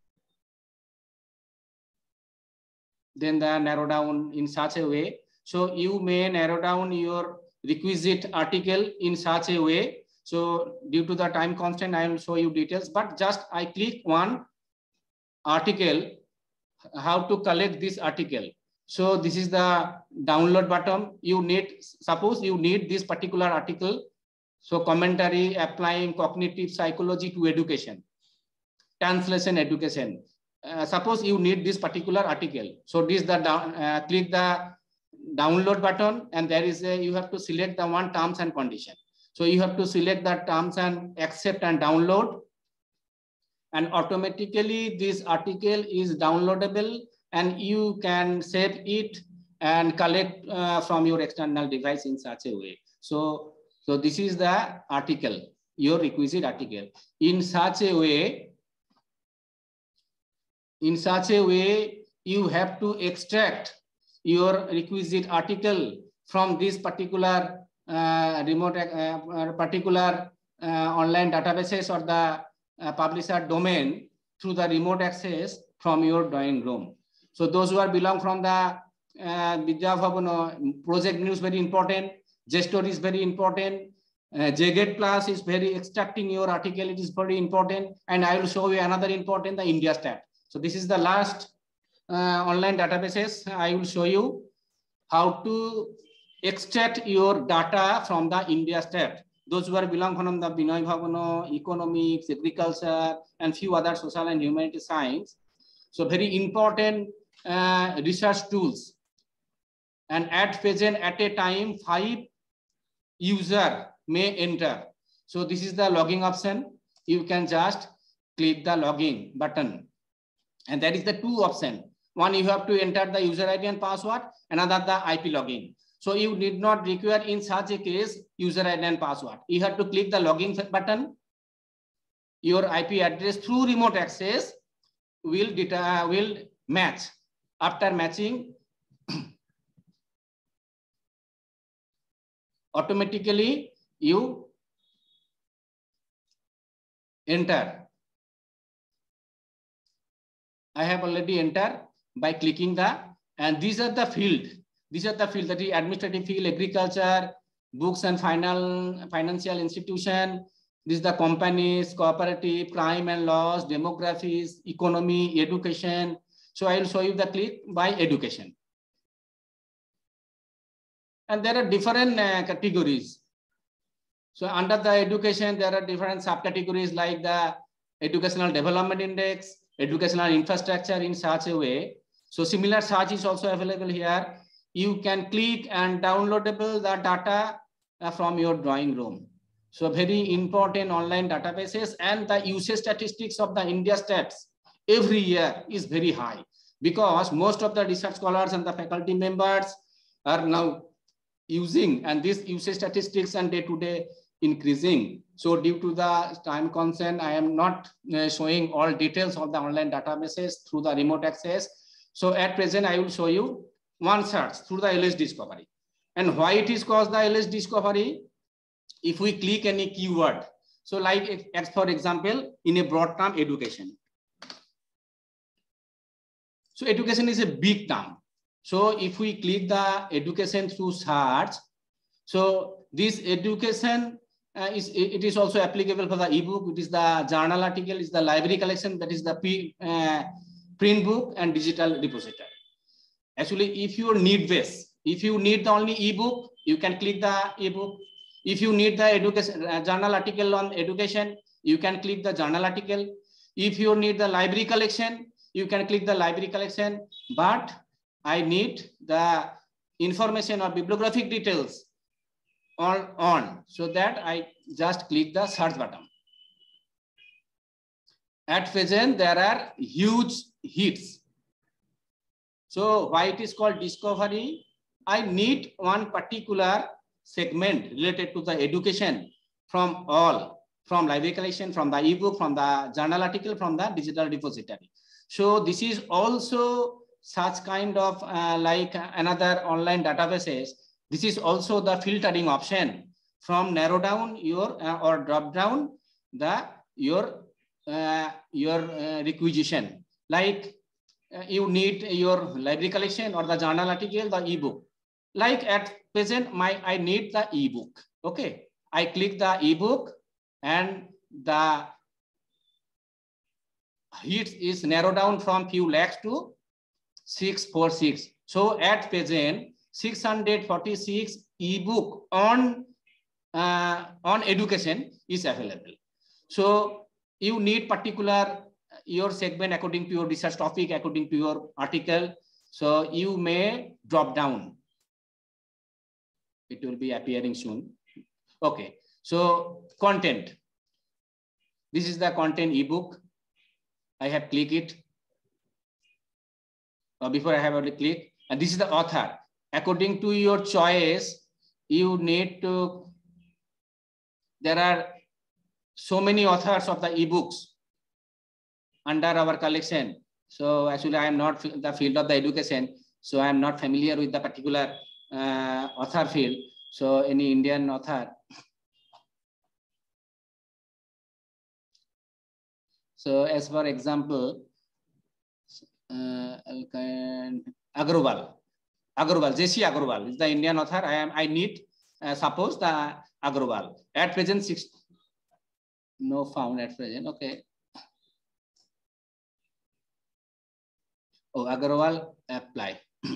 Then the narrow down in such a way. So you may narrow down your requisite article in such a way. So due to the time constraint, I will show you details, but just I click one article, how to collect this article. So this is the download button. You need, suppose you need this particular article. So commentary applying cognitive psychology to education, translation education. Suppose you need this particular article. So this the click the download button, and there is a, you have to select the one terms and condition. So you have to select the terms and accept and download, and automatically this article is downloadable, and you can save it and collect from your external device in such a way. So this is the article, your requisite article. In such a way, you have to extract your requisite article from this particular particular online databases or the publisher domain through the remote access from your drawing room. So those who are belong from the Vidya Bhavan, project news very important, JSTOR is very important, JGET Plus is very extracting your article, it is very important, and I will show you another important, the IndiaStat. So this is the last online databases. I will show you how to extract your data from the IndiaStat. Those who are belong from the Binoy Bhavano, economics, agriculture, and few other social and humanity science. So very important research tools. And at present, at a time, 5 users may enter. So this is the logging option. You can just click the login button. And that is the 2 options. One, you have to enter the user ID and password, another the IP login. So you need not require in such a case user ID and password. You have to click the login button. Your IP address through remote access will match. After matching, automatically you enter. I have already entered by clicking the, and these are the field. These are the field, that is administrative field, agriculture, books and financial institution. This is the companies, cooperative, crime and laws, demographics, economy, education. So I will show you the click by education. And there are different categories. So under the education, there are different subcategories like the educational development index, educational infrastructure in such a way. So similar search is also available here. You can click and downloadable the data from your drawing room. So very important online databases, and the usage statistics of the India stats every year is very high, because most of the research scholars and the faculty members are now using, and this usage statistics and day-to-day increasing. So due to the time constraint, I am not showing all details of the online databases through the remote access. So at present, I will show you one search through the LS Discovery. And why it is called the LS Discovery? If we click any keyword, so like for example, in a broad term, education. So education is a big term. So if we click the education through search, so this education it is also applicable for the ebook. It is the journal article, is the library collection, that is the print book and digital repository. Actually, if you need this, if you need the only ebook, you can click the ebook. If you need the education journal article on education, you can click the journal article. If you need the library collection, you can click the library collection. But I need the information or bibliographic details on, so that I just click the search button. At present, there are huge hits. So why it is called discovery? I need one particular segment related to the education from library collection, from the ebook, from the journal article, from the digital repository. So this is also such kind of like another online databases. This is also the filtering option from narrow down your or drop down the your requisition. Like you need your library collection or the journal article, the ebook. Like at present, I need the ebook. Okay, I click the ebook, and the hits is narrowed down from few lakhs to 646. So at present, 646 ebook on education is available. So you need particular your segment according to your research topic, according to your article. So you may drop down. It will be appearing soon. Okay, so content. This is the content ebook. I have clicked it. Before I have already clicked, and this is the author. According to your choice, you need to. There are so many authors of the ebooks under our collection. So actually, I am not the field of the education, so I am not familiar with the particular author field. So any Indian author. So as for example, Agrawal, J.C. Agrawal is the Indian author. I need suppose the Agrawal. At present, no found at present. Okay. Oh, Agrawal, apply.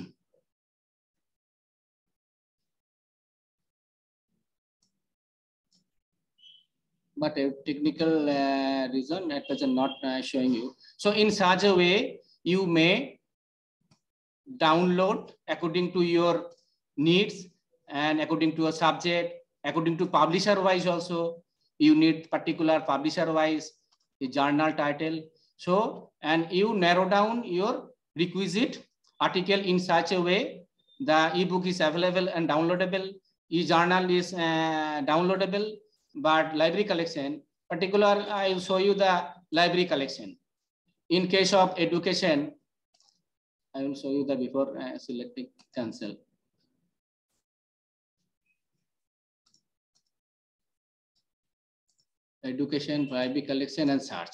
But a technical reason at present not showing you. So in such a way, you may download according to your needs and according to your subject, according to publisher wise also. You need particular publisher wise, the journal title. So, and you narrow down your requisite article in such a way the ebook is available and downloadable, e-journal is downloadable, but library collection, particular, I will show you the library collection. In case of education, I will show you the before selecting cancel. Education, library collection and search.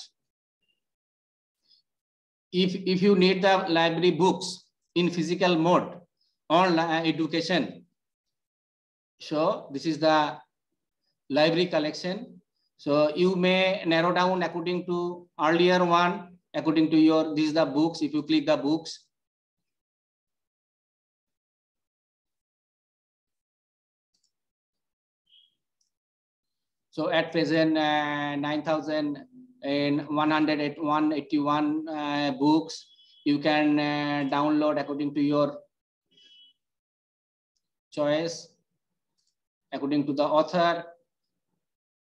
If you need the library books in physical mode on education, so this is the library collection. So you may narrow down according to earlier one, according to your, these are the books. If you click the books, so at present 9,181 books you can download according to your choice, according to the author.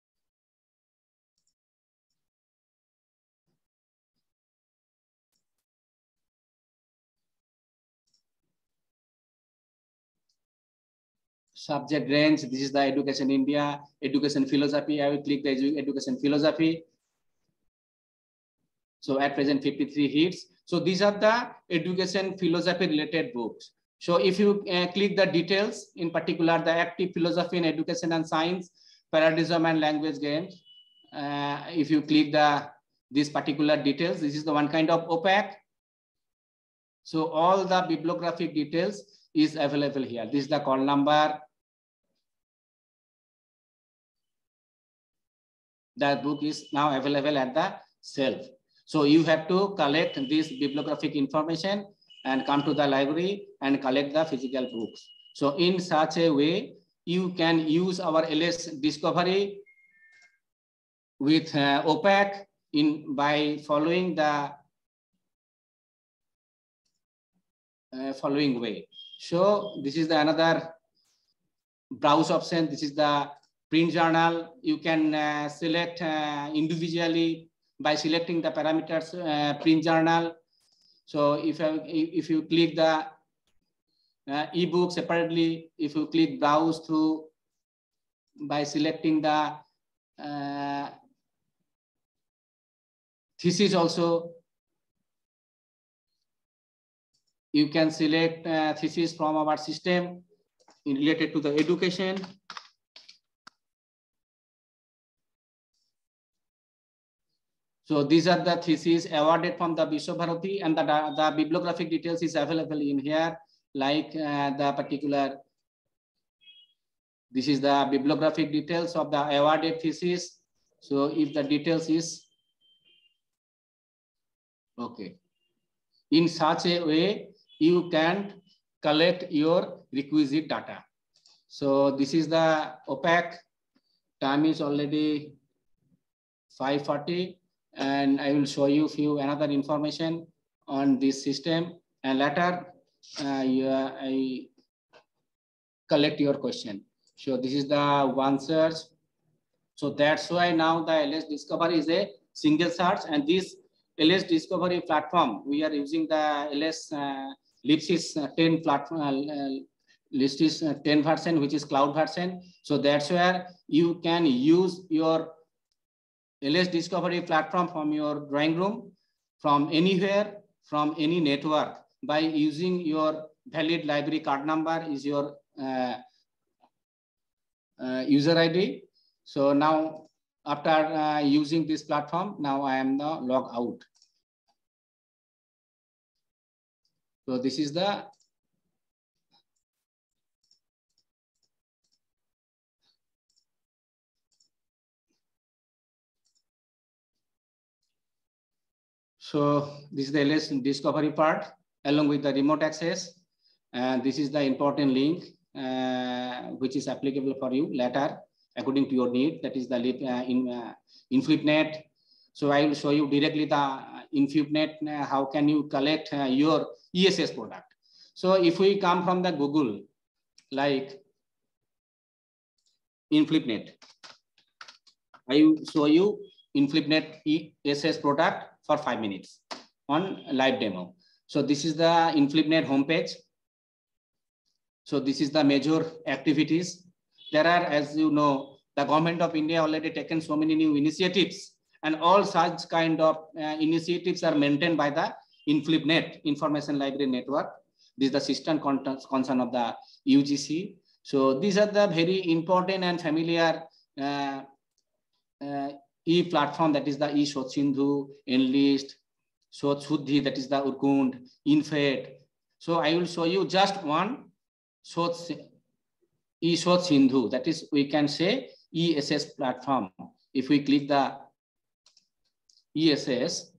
subject range. This is the Education India, education philosophy. I will click the education philosophy. So at present 53 hits. So these are the education philosophy related books. So if you click the details, in particular the active philosophy in education and science, paradigm and language games. If you click these particular details, this is the one kind of opaque. So all the bibliographic details is available here. This is the call number. The book is now available at the shelf. So you have to collect this bibliographic information and come to the library and collect the physical books. So in such a way, you can use our LS Discovery with OPAC by following the following way. So this is the another browse option. This is the print journal. You can select individually by selecting the parameters print journal. So if you click the ebook separately, if you click browse through by selecting the thesis also, you can select thesis from our system related to the education. So these are the theses awarded from the Vishwabharati, and the bibliographic details is available in here, like the particular, this is the bibliographic details of the awarded thesis. So if the details is, okay. In such a way, you can collect your requisite data. So this is the OPAC. Time is already 5:40. And I will show you another information on this system, and later I collect your question. So this is the one search. So that's why now the LS Discovery is a single search, and this LS Discovery platform, we are using the LS Libsys 10 platform, Libsys 10 version, which is cloud version. So that's where you can use your LS Discovery platform from your drawing room, from anywhere, from any network, by using your valid library card number is your user ID. So now after using this platform, now I am now log out. So this is the this is the LS Discovery part along with the remote access, and this is the important link which is applicable for you later according to your need. That is the InfluentNet. So I will show you directly the InfluentNet, how can you collect your ESS product. So if we come from the Google, like InfluentNet, I will show you InfluentNet ESS product for 5 minutes on live demo. So this is the InfluentNet homepage. So this is the major activities. There are, as you know, the government of India already taken so many new initiatives, and all such kind of initiatives are maintained by the InfluentNet, Information Library Network. This is the system concern of the UGC. So these are the very important and familiar e-platform, that is the eShod Sindhu, Enlist, Shod Shuddhi, that is the Urkund, Infed. So I will show you just one eShod Sindhu, that is, we can say ESS platform. If we click the ESS,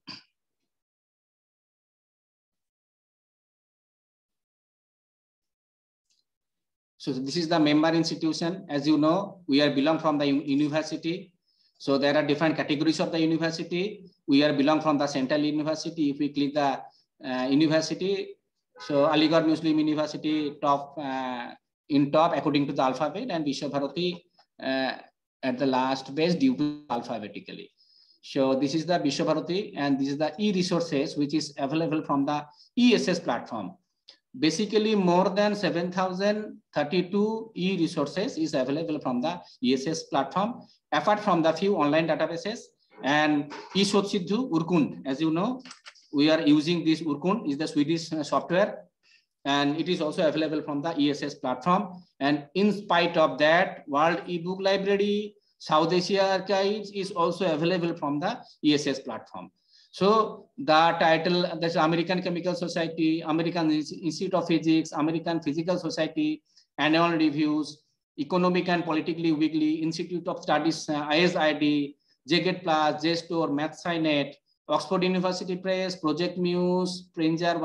so this is the member institution. As you know, we are belong from the university. So there are different categories of the university. We are belong from the Central University. If we click the university, so Aligarh Muslim University top in top according to the alphabet, and Vishwabharati at the last base due to alphabetically. So this is the Vishwabharati, and this is the e-resources which is available from the ESS platform. basically more than 7,032 e-resources is available from the ESS platform, apart from the few online databases. And eShotSiddhu Urkund, as you know, we are using this. Urkund is the Swedish software, and it is also available from the ESS platform. And in spite of that, World eBook Library, South Asia Archives is also available from the ESS platform. So the title, that's American Chemical Society, American Institute of Physics, American Physical Society, Annual Reviews, Economic and Politically Weekly, Institute of Studies, ISID, JGET Plus, JSTOR, MathSciNet, Oxford University Press, Project Muse, Springer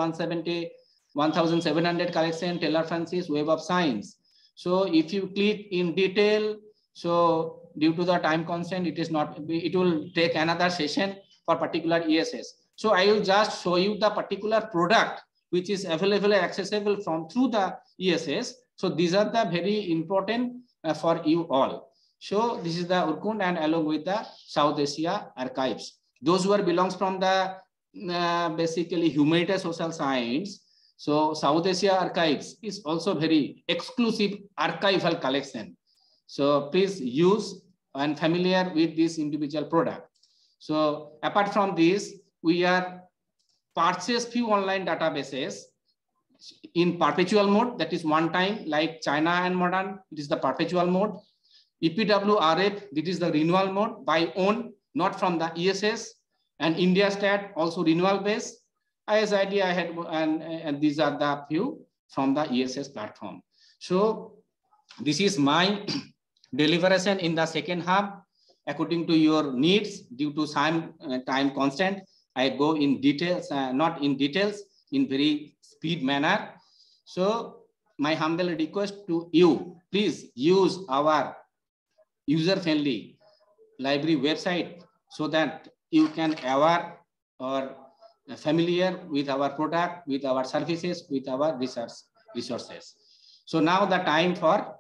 1700 collection, Taylor Francis, Web of Science. So if you click in detail, so due to the time constraint, it will take another session for particular ESS. So I will just show you the particular product which is available and accessible through the ESS. So these are the very important for you all. So this is the Urkund, and along with the South Asia Archives. Those who belongs from the basically humanitarian social science. So South Asia Archives is also very exclusive archival collection. So please use and familiar with this individual product. So apart from this, we are purchase few online databases in perpetual mode, that is one time, like China and Modern, it is the perpetual mode. EPWRF, it is the renewal mode by own, not from the ESS, and India Stat also renewal based. ISID I had, and these are the few from the ESS platform. So this is my deliberation in the second half. According to your needs, due to time constant, I go in details, not in details, in very speed manner. So my humble request to you, please use our user-friendly library website so that you can aware or familiar with our product, with our services, with our resources. So now the time for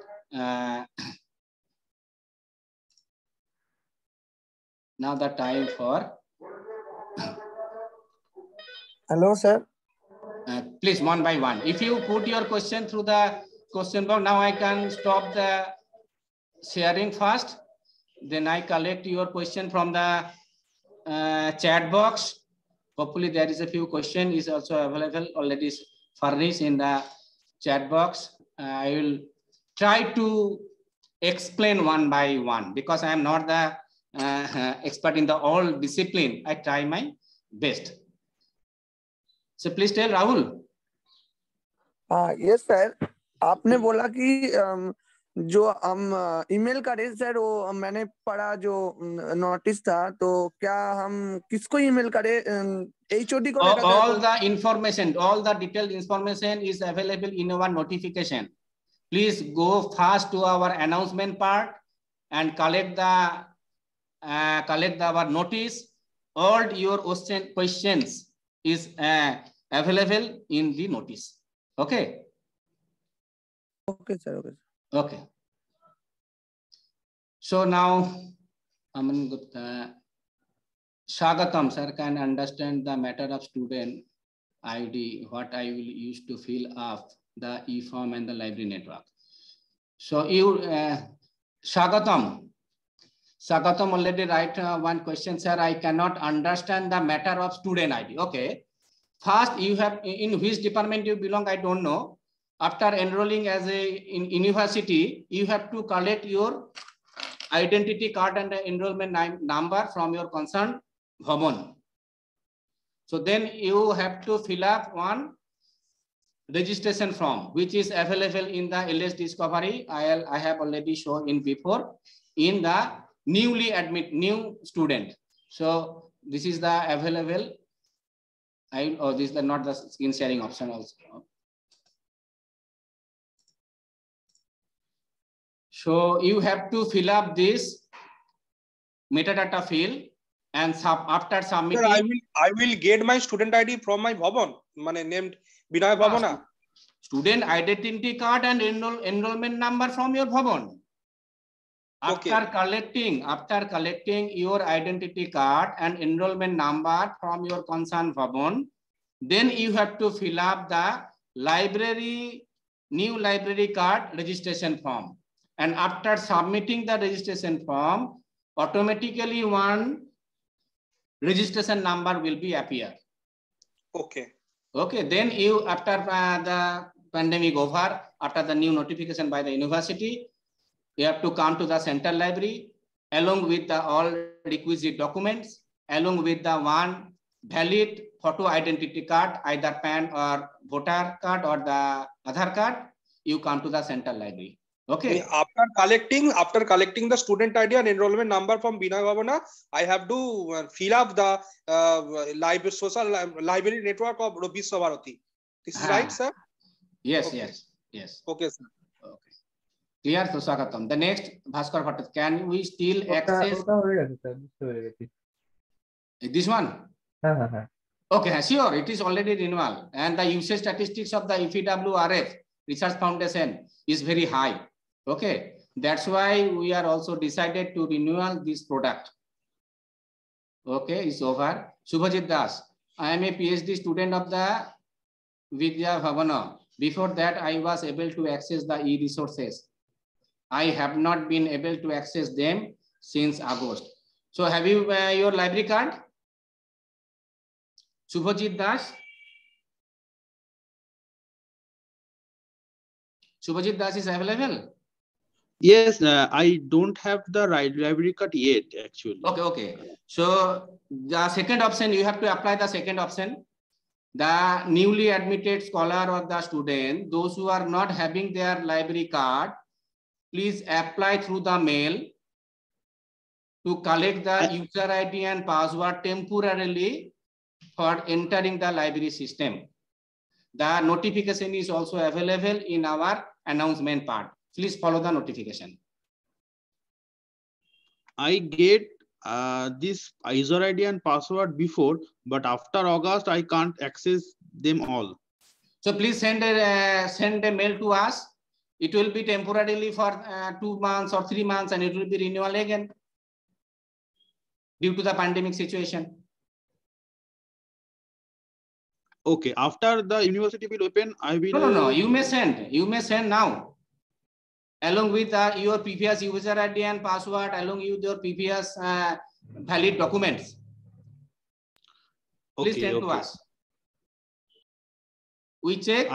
Hello, sir. Please, one by one. If you put your question through the question box, now I can stop the sharing first. Then I collect your question from the chat box. Hopefully there is a few question is also available, already furnished in the chat box. I will try to explain one by one because I am not the expert in the all discipline. I try my best. So please tell Rahul. Yes, sir. आपने बोला कि जो हम email करें sir, वो मैंने पढ़ा जो नोटिस था, तो क्या हम किसको ईमेल करें? HOD को? All the information, all the detailed information is available in our notification. Please go fast to our announcement part and collect our notice. All your questions is available in the notice. Okay. Okay, sir. Okay. Okay. So now, Aman Gupta, Shagatam sir can understand the matter of student ID, what I will use to fill up the e-form and the library network. So you, Shagatam already write one question, sir. I cannot understand the matter of student ID. Okay. First, you have in which department you belong, I don't know. After enrolling in university, you have to collect your identity card and the enrollment number from your concerned bhavan. So then you have to fill up one registration form, which is available in the LS Discovery. I have already shown in before in the new student. So this is the available. This is not the screen sharing option also. So you have to fill up this metadata field, and after submitting. Sir, I will get my student ID from my bhavan, named Binay Bhavana. Student identity card and enrollment number from your bhavan. After collecting your identity card and enrollment number from your concerned bhavan, then you have to fill up the new library card registration form. And after submitting the registration form, automatically one registration number will be appear. Okay. Okay, then you, after the pandemic over, after the new notification by the university, you have to come to the central library along with the all requisite documents, along with the one valid photo identity card, either PAN or voter card or the Aadhaar card. You come to the central library. Okay. After collecting the student ID and enrollment number from Bina Bhavana, I have to fill up the library network of Biswa Bharati. This is right, sir? Yes, okay. yes. Okay, sir. Okay. Clear, so Swagatam. The next, Bhaskar Bhatt, can we still access this one? Okay, sure. It is already renewal, and the usage statistics of the EPWRF Research Foundation is very high. Okay, that's why we are also decided to renewal this product. Okay, it's over. Subhajit Das, I am a PhD student of the Vidya Bhavana. Before that, I was able to access the e-resources. I have not been able to access them since August. So have you your library card? Subhajit Das? Subhajit Das is available? Yes, I don't have the library card yet, actually. Okay. So the second option, you have to apply the second option. The newly admitted scholar or the student, those who are not having their library card, please apply through the mail to collect the user ID and password temporarily for entering the library system. The notification is also available in our announcement part. Please follow the notification. I get this user ID and password before, but after August, I can't access them all. So please send a mail to us. It will be temporarily for 2 months or 3 months, and it will be renewal again due to the pandemic situation. Okay, after the university will open, I will. No. You may send now, along with your previous user ID and password, along with your previous valid documents. Please send to us. We check.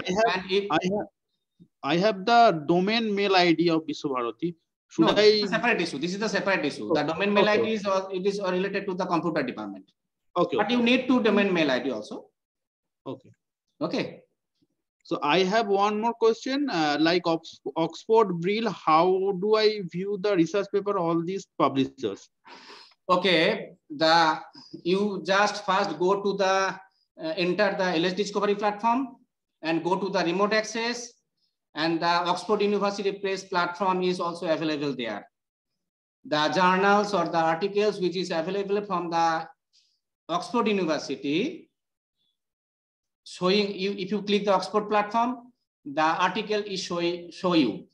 I have the domain mail ID of Biswa Bharati. This is a separate issue. This is the separate issue. The domain mail ID is related to the computer department. Okay. But you need to domain mail ID also. Okay. So I have one more question. Like Oxford Brill, how do I view the research paper all these publishers? Okay. You just first go to the enter the LS Discovery platform and go to the remote access, and the Oxford University Press platform is also available there. The journals or the articles which is available from the Oxford University, showing you, if you click the Oxford platform, the article is show you.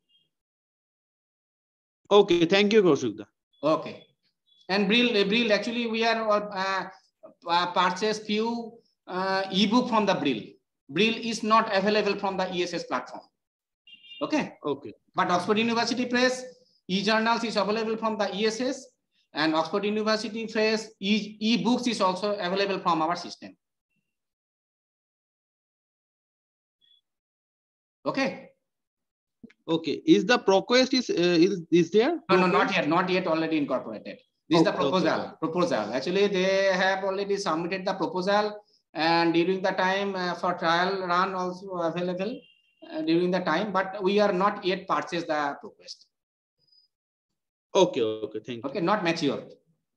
Okay, thank you, Kaushikda. Okay. And Brill actually we are purchased few ebook from the Brill. Brill is not available from the ESS platform. Okay. But Oxford University Press e-journals is available from the ESS, and Oxford University Press e-books is also available from our system. Okay. Is the ProQuest is there? No, not yet already incorporated. This is the proposal. Actually, they have already submitted the proposal, and during the time for trial run also available during the time, but we are not yet purchased the ProQuest. Okay, thank you. Okay, not mature.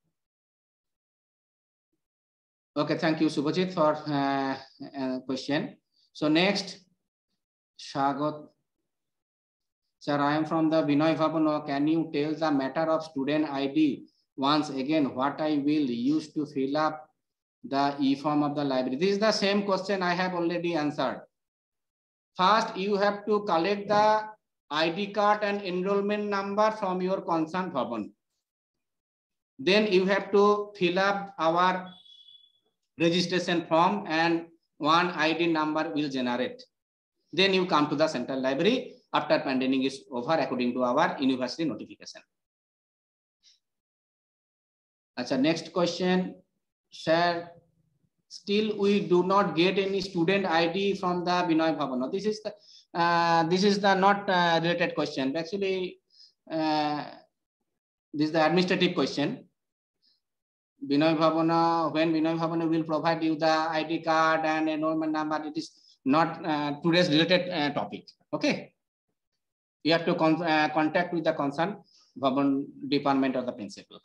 Okay, thank you, Subhajit, for question. So next, Shagot. Sir, I am from the Binoy Bhavana. Can you tell the matter of student ID once again, what I will use to fill up the e-form of the library? This is the same question I have already answered. First, you have to collect the ID card and enrollment number from your concerned bhavan. Then you have to fill up our registration form, and one ID number will generate. Then you come to the central library after pandemic is over according to our university notification. Achha, next question, sir. Still, we do not get any student ID from the Binoy Bhavana. This is the not related question. Actually, this is the administrative question. Binoy Bhavana, when Binoy Bhavana will provide you the ID card and enrollment number, it is not today's related topic. Okay, you have to contact with the concerned Bhavan department or the principal.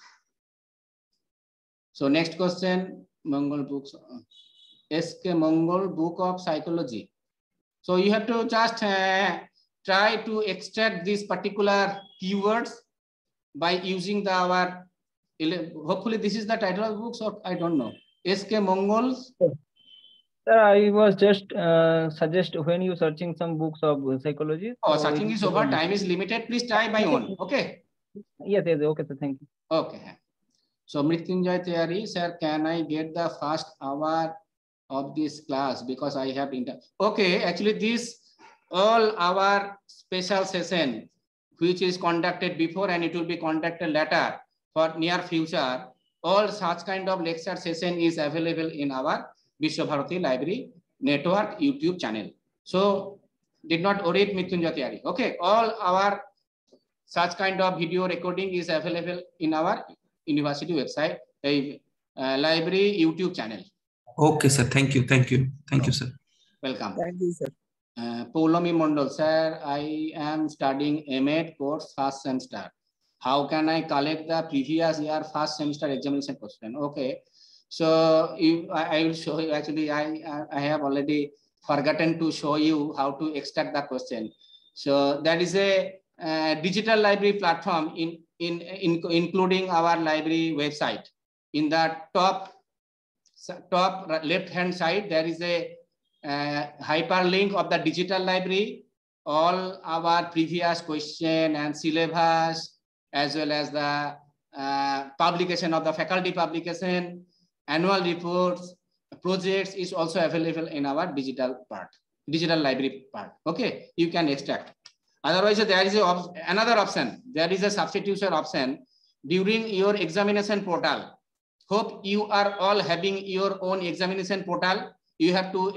So next question, Mongol books, SK Mongol Book of Psychology. So you have to just try to extract these particular keywords by using our, hopefully this is the title of books, or I don't know. SK Mongols. Sir, I was just suggest when you searching some books of psychology. Oh, so searching is over. Time is limited. Please try by own. Okay. Yes, yes. Okay, sir. Thank you. Okay. So Mrityunjay Tayari, sir, can I get the first hour of this class because I have okay, actually this all our special session which is conducted before and it will be conducted later for near future, all such kind of lecture session is available in our Vishwabharati Library Network YouTube channel. So did not worry Mrityunjay Tayari. Okay, all our such kind of video recording is available in our university website, library YouTube channel. Okay, sir. Thank you. Thank you. Thank you, sir. Welcome. Thank you, sir. Poulomi Mondal, sir, I am studying MA course first semester. How can I collect the previous year first semester examination question? Okay. So I will show you. Actually, I have already forgotten to show you how to extract the question. So that is a digital library platform including our library website. In the top left hand side, there is a hyperlink of the digital library. All our previous question and syllabus, as well as the publication of the faculty publication, annual reports, projects is also available in our digital library part. Okay, you can extract. Otherwise, there is another option. There is a substitution option during your examination portal. Hope you are all having your own examination portal. You have to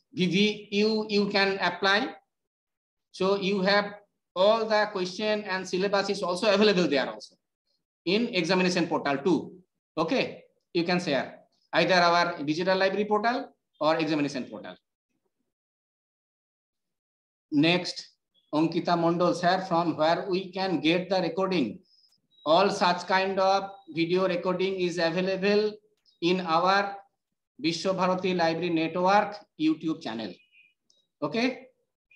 you can apply. So you have all the question and syllabus is also available there also in examination portal too. Okay, you can share either our digital library portal or examination portal. Next, Ankita Mondal, sir, from where we can get the recording. All such kind of video recording is available in our Vishwabharati Library Network YouTube channel. Okay.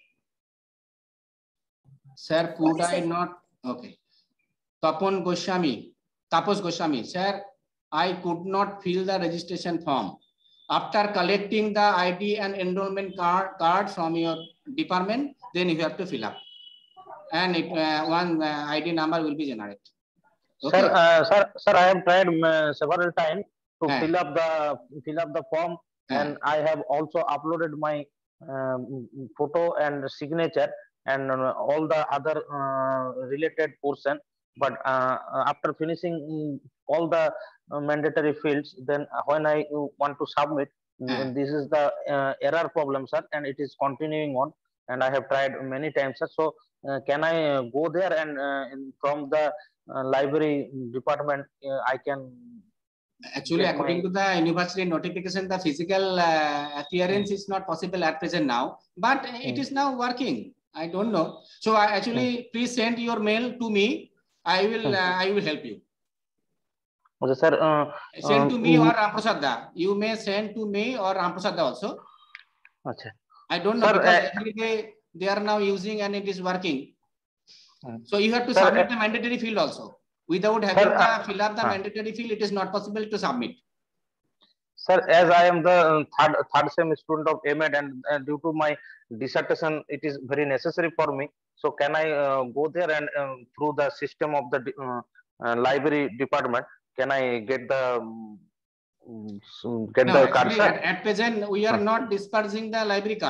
Sir, could I not? Okay. Tapos Goswami, sir, I could not fill the registration form. After collecting the ID and enrollment card from your department, then you have to fill up. And one ID number will be generated. Okay. Sir, I have tried several times to fill up the form, and I have also uploaded my photo and signature and all the other related portion. But after finishing all the mandatory fields, then when I want to submit, this is the error problem, sir, and it is continuing on. And I have tried many times, sir. So can I go there and from the library department, I can. Actually, according to the university notification, the physical appearance is not possible at present now, but it is now working. I don't know. So please send your mail to me. I will help you. Okay, sir. Send to me or Ramprasad. You may send to me or Ramprasad also. Okay. I don't know, sir, because actually they are now using and it is working. So you have to submit the mandatory field also. Without having fill up the mandatory field, it is not possible to submit. Sir, as I am the third sem student of AMED, and due to my dissertation, it is very necessary for me. So can I go there and through the system of the library department, can I get the card? At present, we are not dispersing the library card.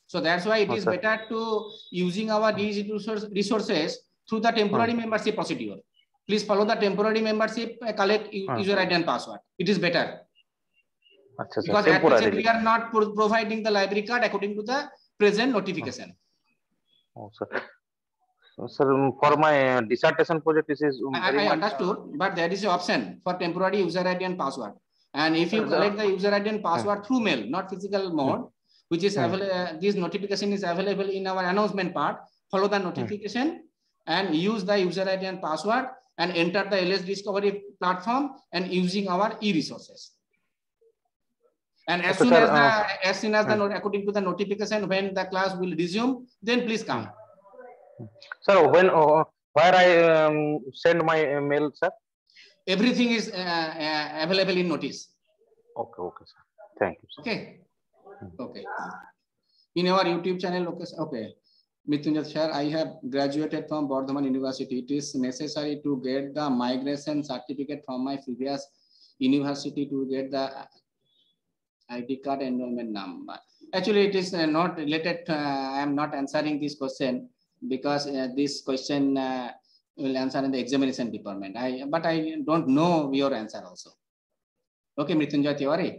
So that's why it is better to using our these resources through the temporary membership procedure. Please follow the temporary membership, collect user ID and password. It is better. Because at present we are not providing the library card according to the present notification. Oh, sir. Sir, for my dissertation project, this is I understood, but there is an option for temporary user ID and password. And if you collect the user ID and password through mail, not physical mode, which is available, this notification is available in our announcement part. Follow the notification and use the user ID and password and enter the LS Discovery platform and using our e-resources. And as soon as the according to the notification when the class will resume, then please come. Sir, when where I send my mail, sir? Everything is available in notice. Okay, okay, sir. Thank you, sir. Okay, okay. In our YouTube channel, okay. Mrityunjay sir, I have graduated from Bardhaman University. It is necessary to get the migration certificate from my previous university to get the ID card enrollment number. Actually, it is not related. I am not answering this question because this question will answer in the examination department. But I don't know your answer also. Okay, Mrityunjay Tiwari.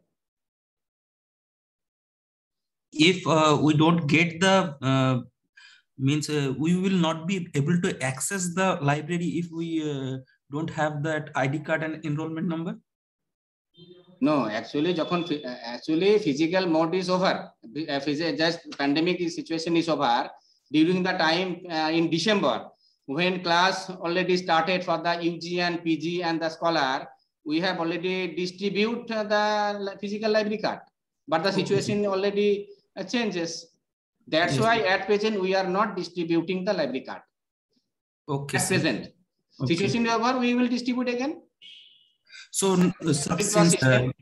If we don't get the means we will not be able to access the library if we don't have that ID card and enrollment number. No, actually, actually physical mode is over. Just pandemic situation is over. During the time in December, when class already started for the UG and PG and the scholar, we have already distributed the physical library card. But the situation already changes. That's why at present we are not distributing the library card. Okay. At present. Situation is over, we will distribute again. So since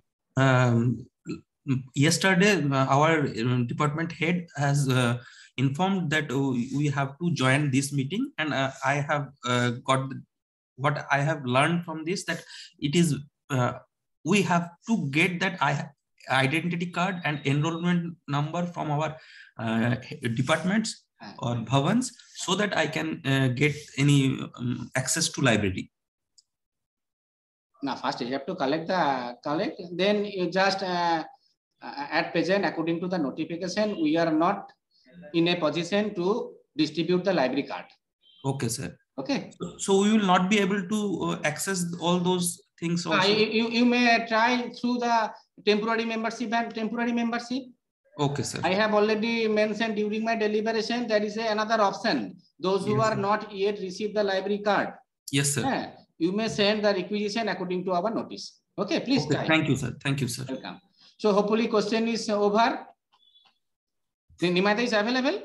yesterday our department head has informed that we have to join this meeting, and I have got what I have learned from this, that it is we have to get that identity card and enrollment number from our departments or bhavans, so that I can get any access to library. Now, first you have to collect, then you just at present, according to the notification, we are not in a position to distribute the library card. Okay, sir. Okay. So we will not be able to access all those things also. You may try through the temporary membership and temporary membership. Okay, sir. I have already mentioned during my deliberation, there is another option. Those who are not yet received the library card. Yes, sir. You may send the requisition according to our notice. Okay, please try. Thank you, sir. Thank you, sir. Welcome. So hopefully question is over. Nimaita is available?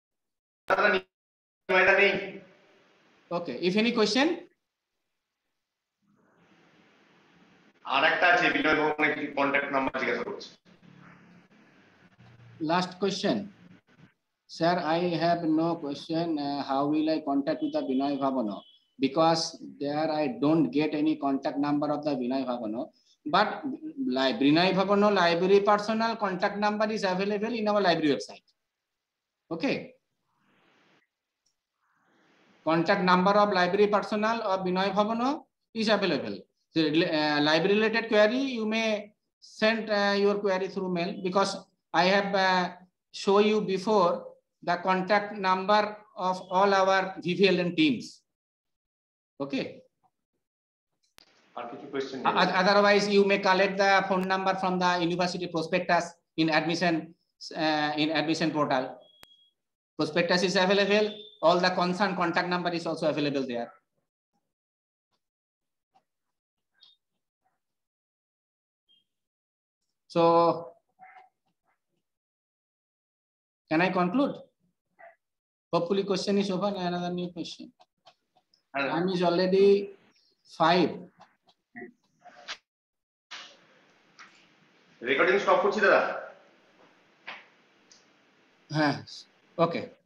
Okay. If any question? Last question. Sir, I have no question. How will I contact with the Binoy Bhavano? Because there I don't get any contact number of the Binoy Bhavano. But Binoy Bhavano library personal contact number is available in our library website. Okay. Contact number of library personnel or Binoy Bhavano is available. So, library related query, you may send your query through mail, because I have shown you before the contact number of all our VVLN teams. Okay. Otherwise, you may collect the phone number from the university prospectus in admission portal. Prospectus is available. All the concerned contact number is also available there. So, can I conclude? Hopefully, question is over. Another new question. Time is already 5. Recording stop. Okay.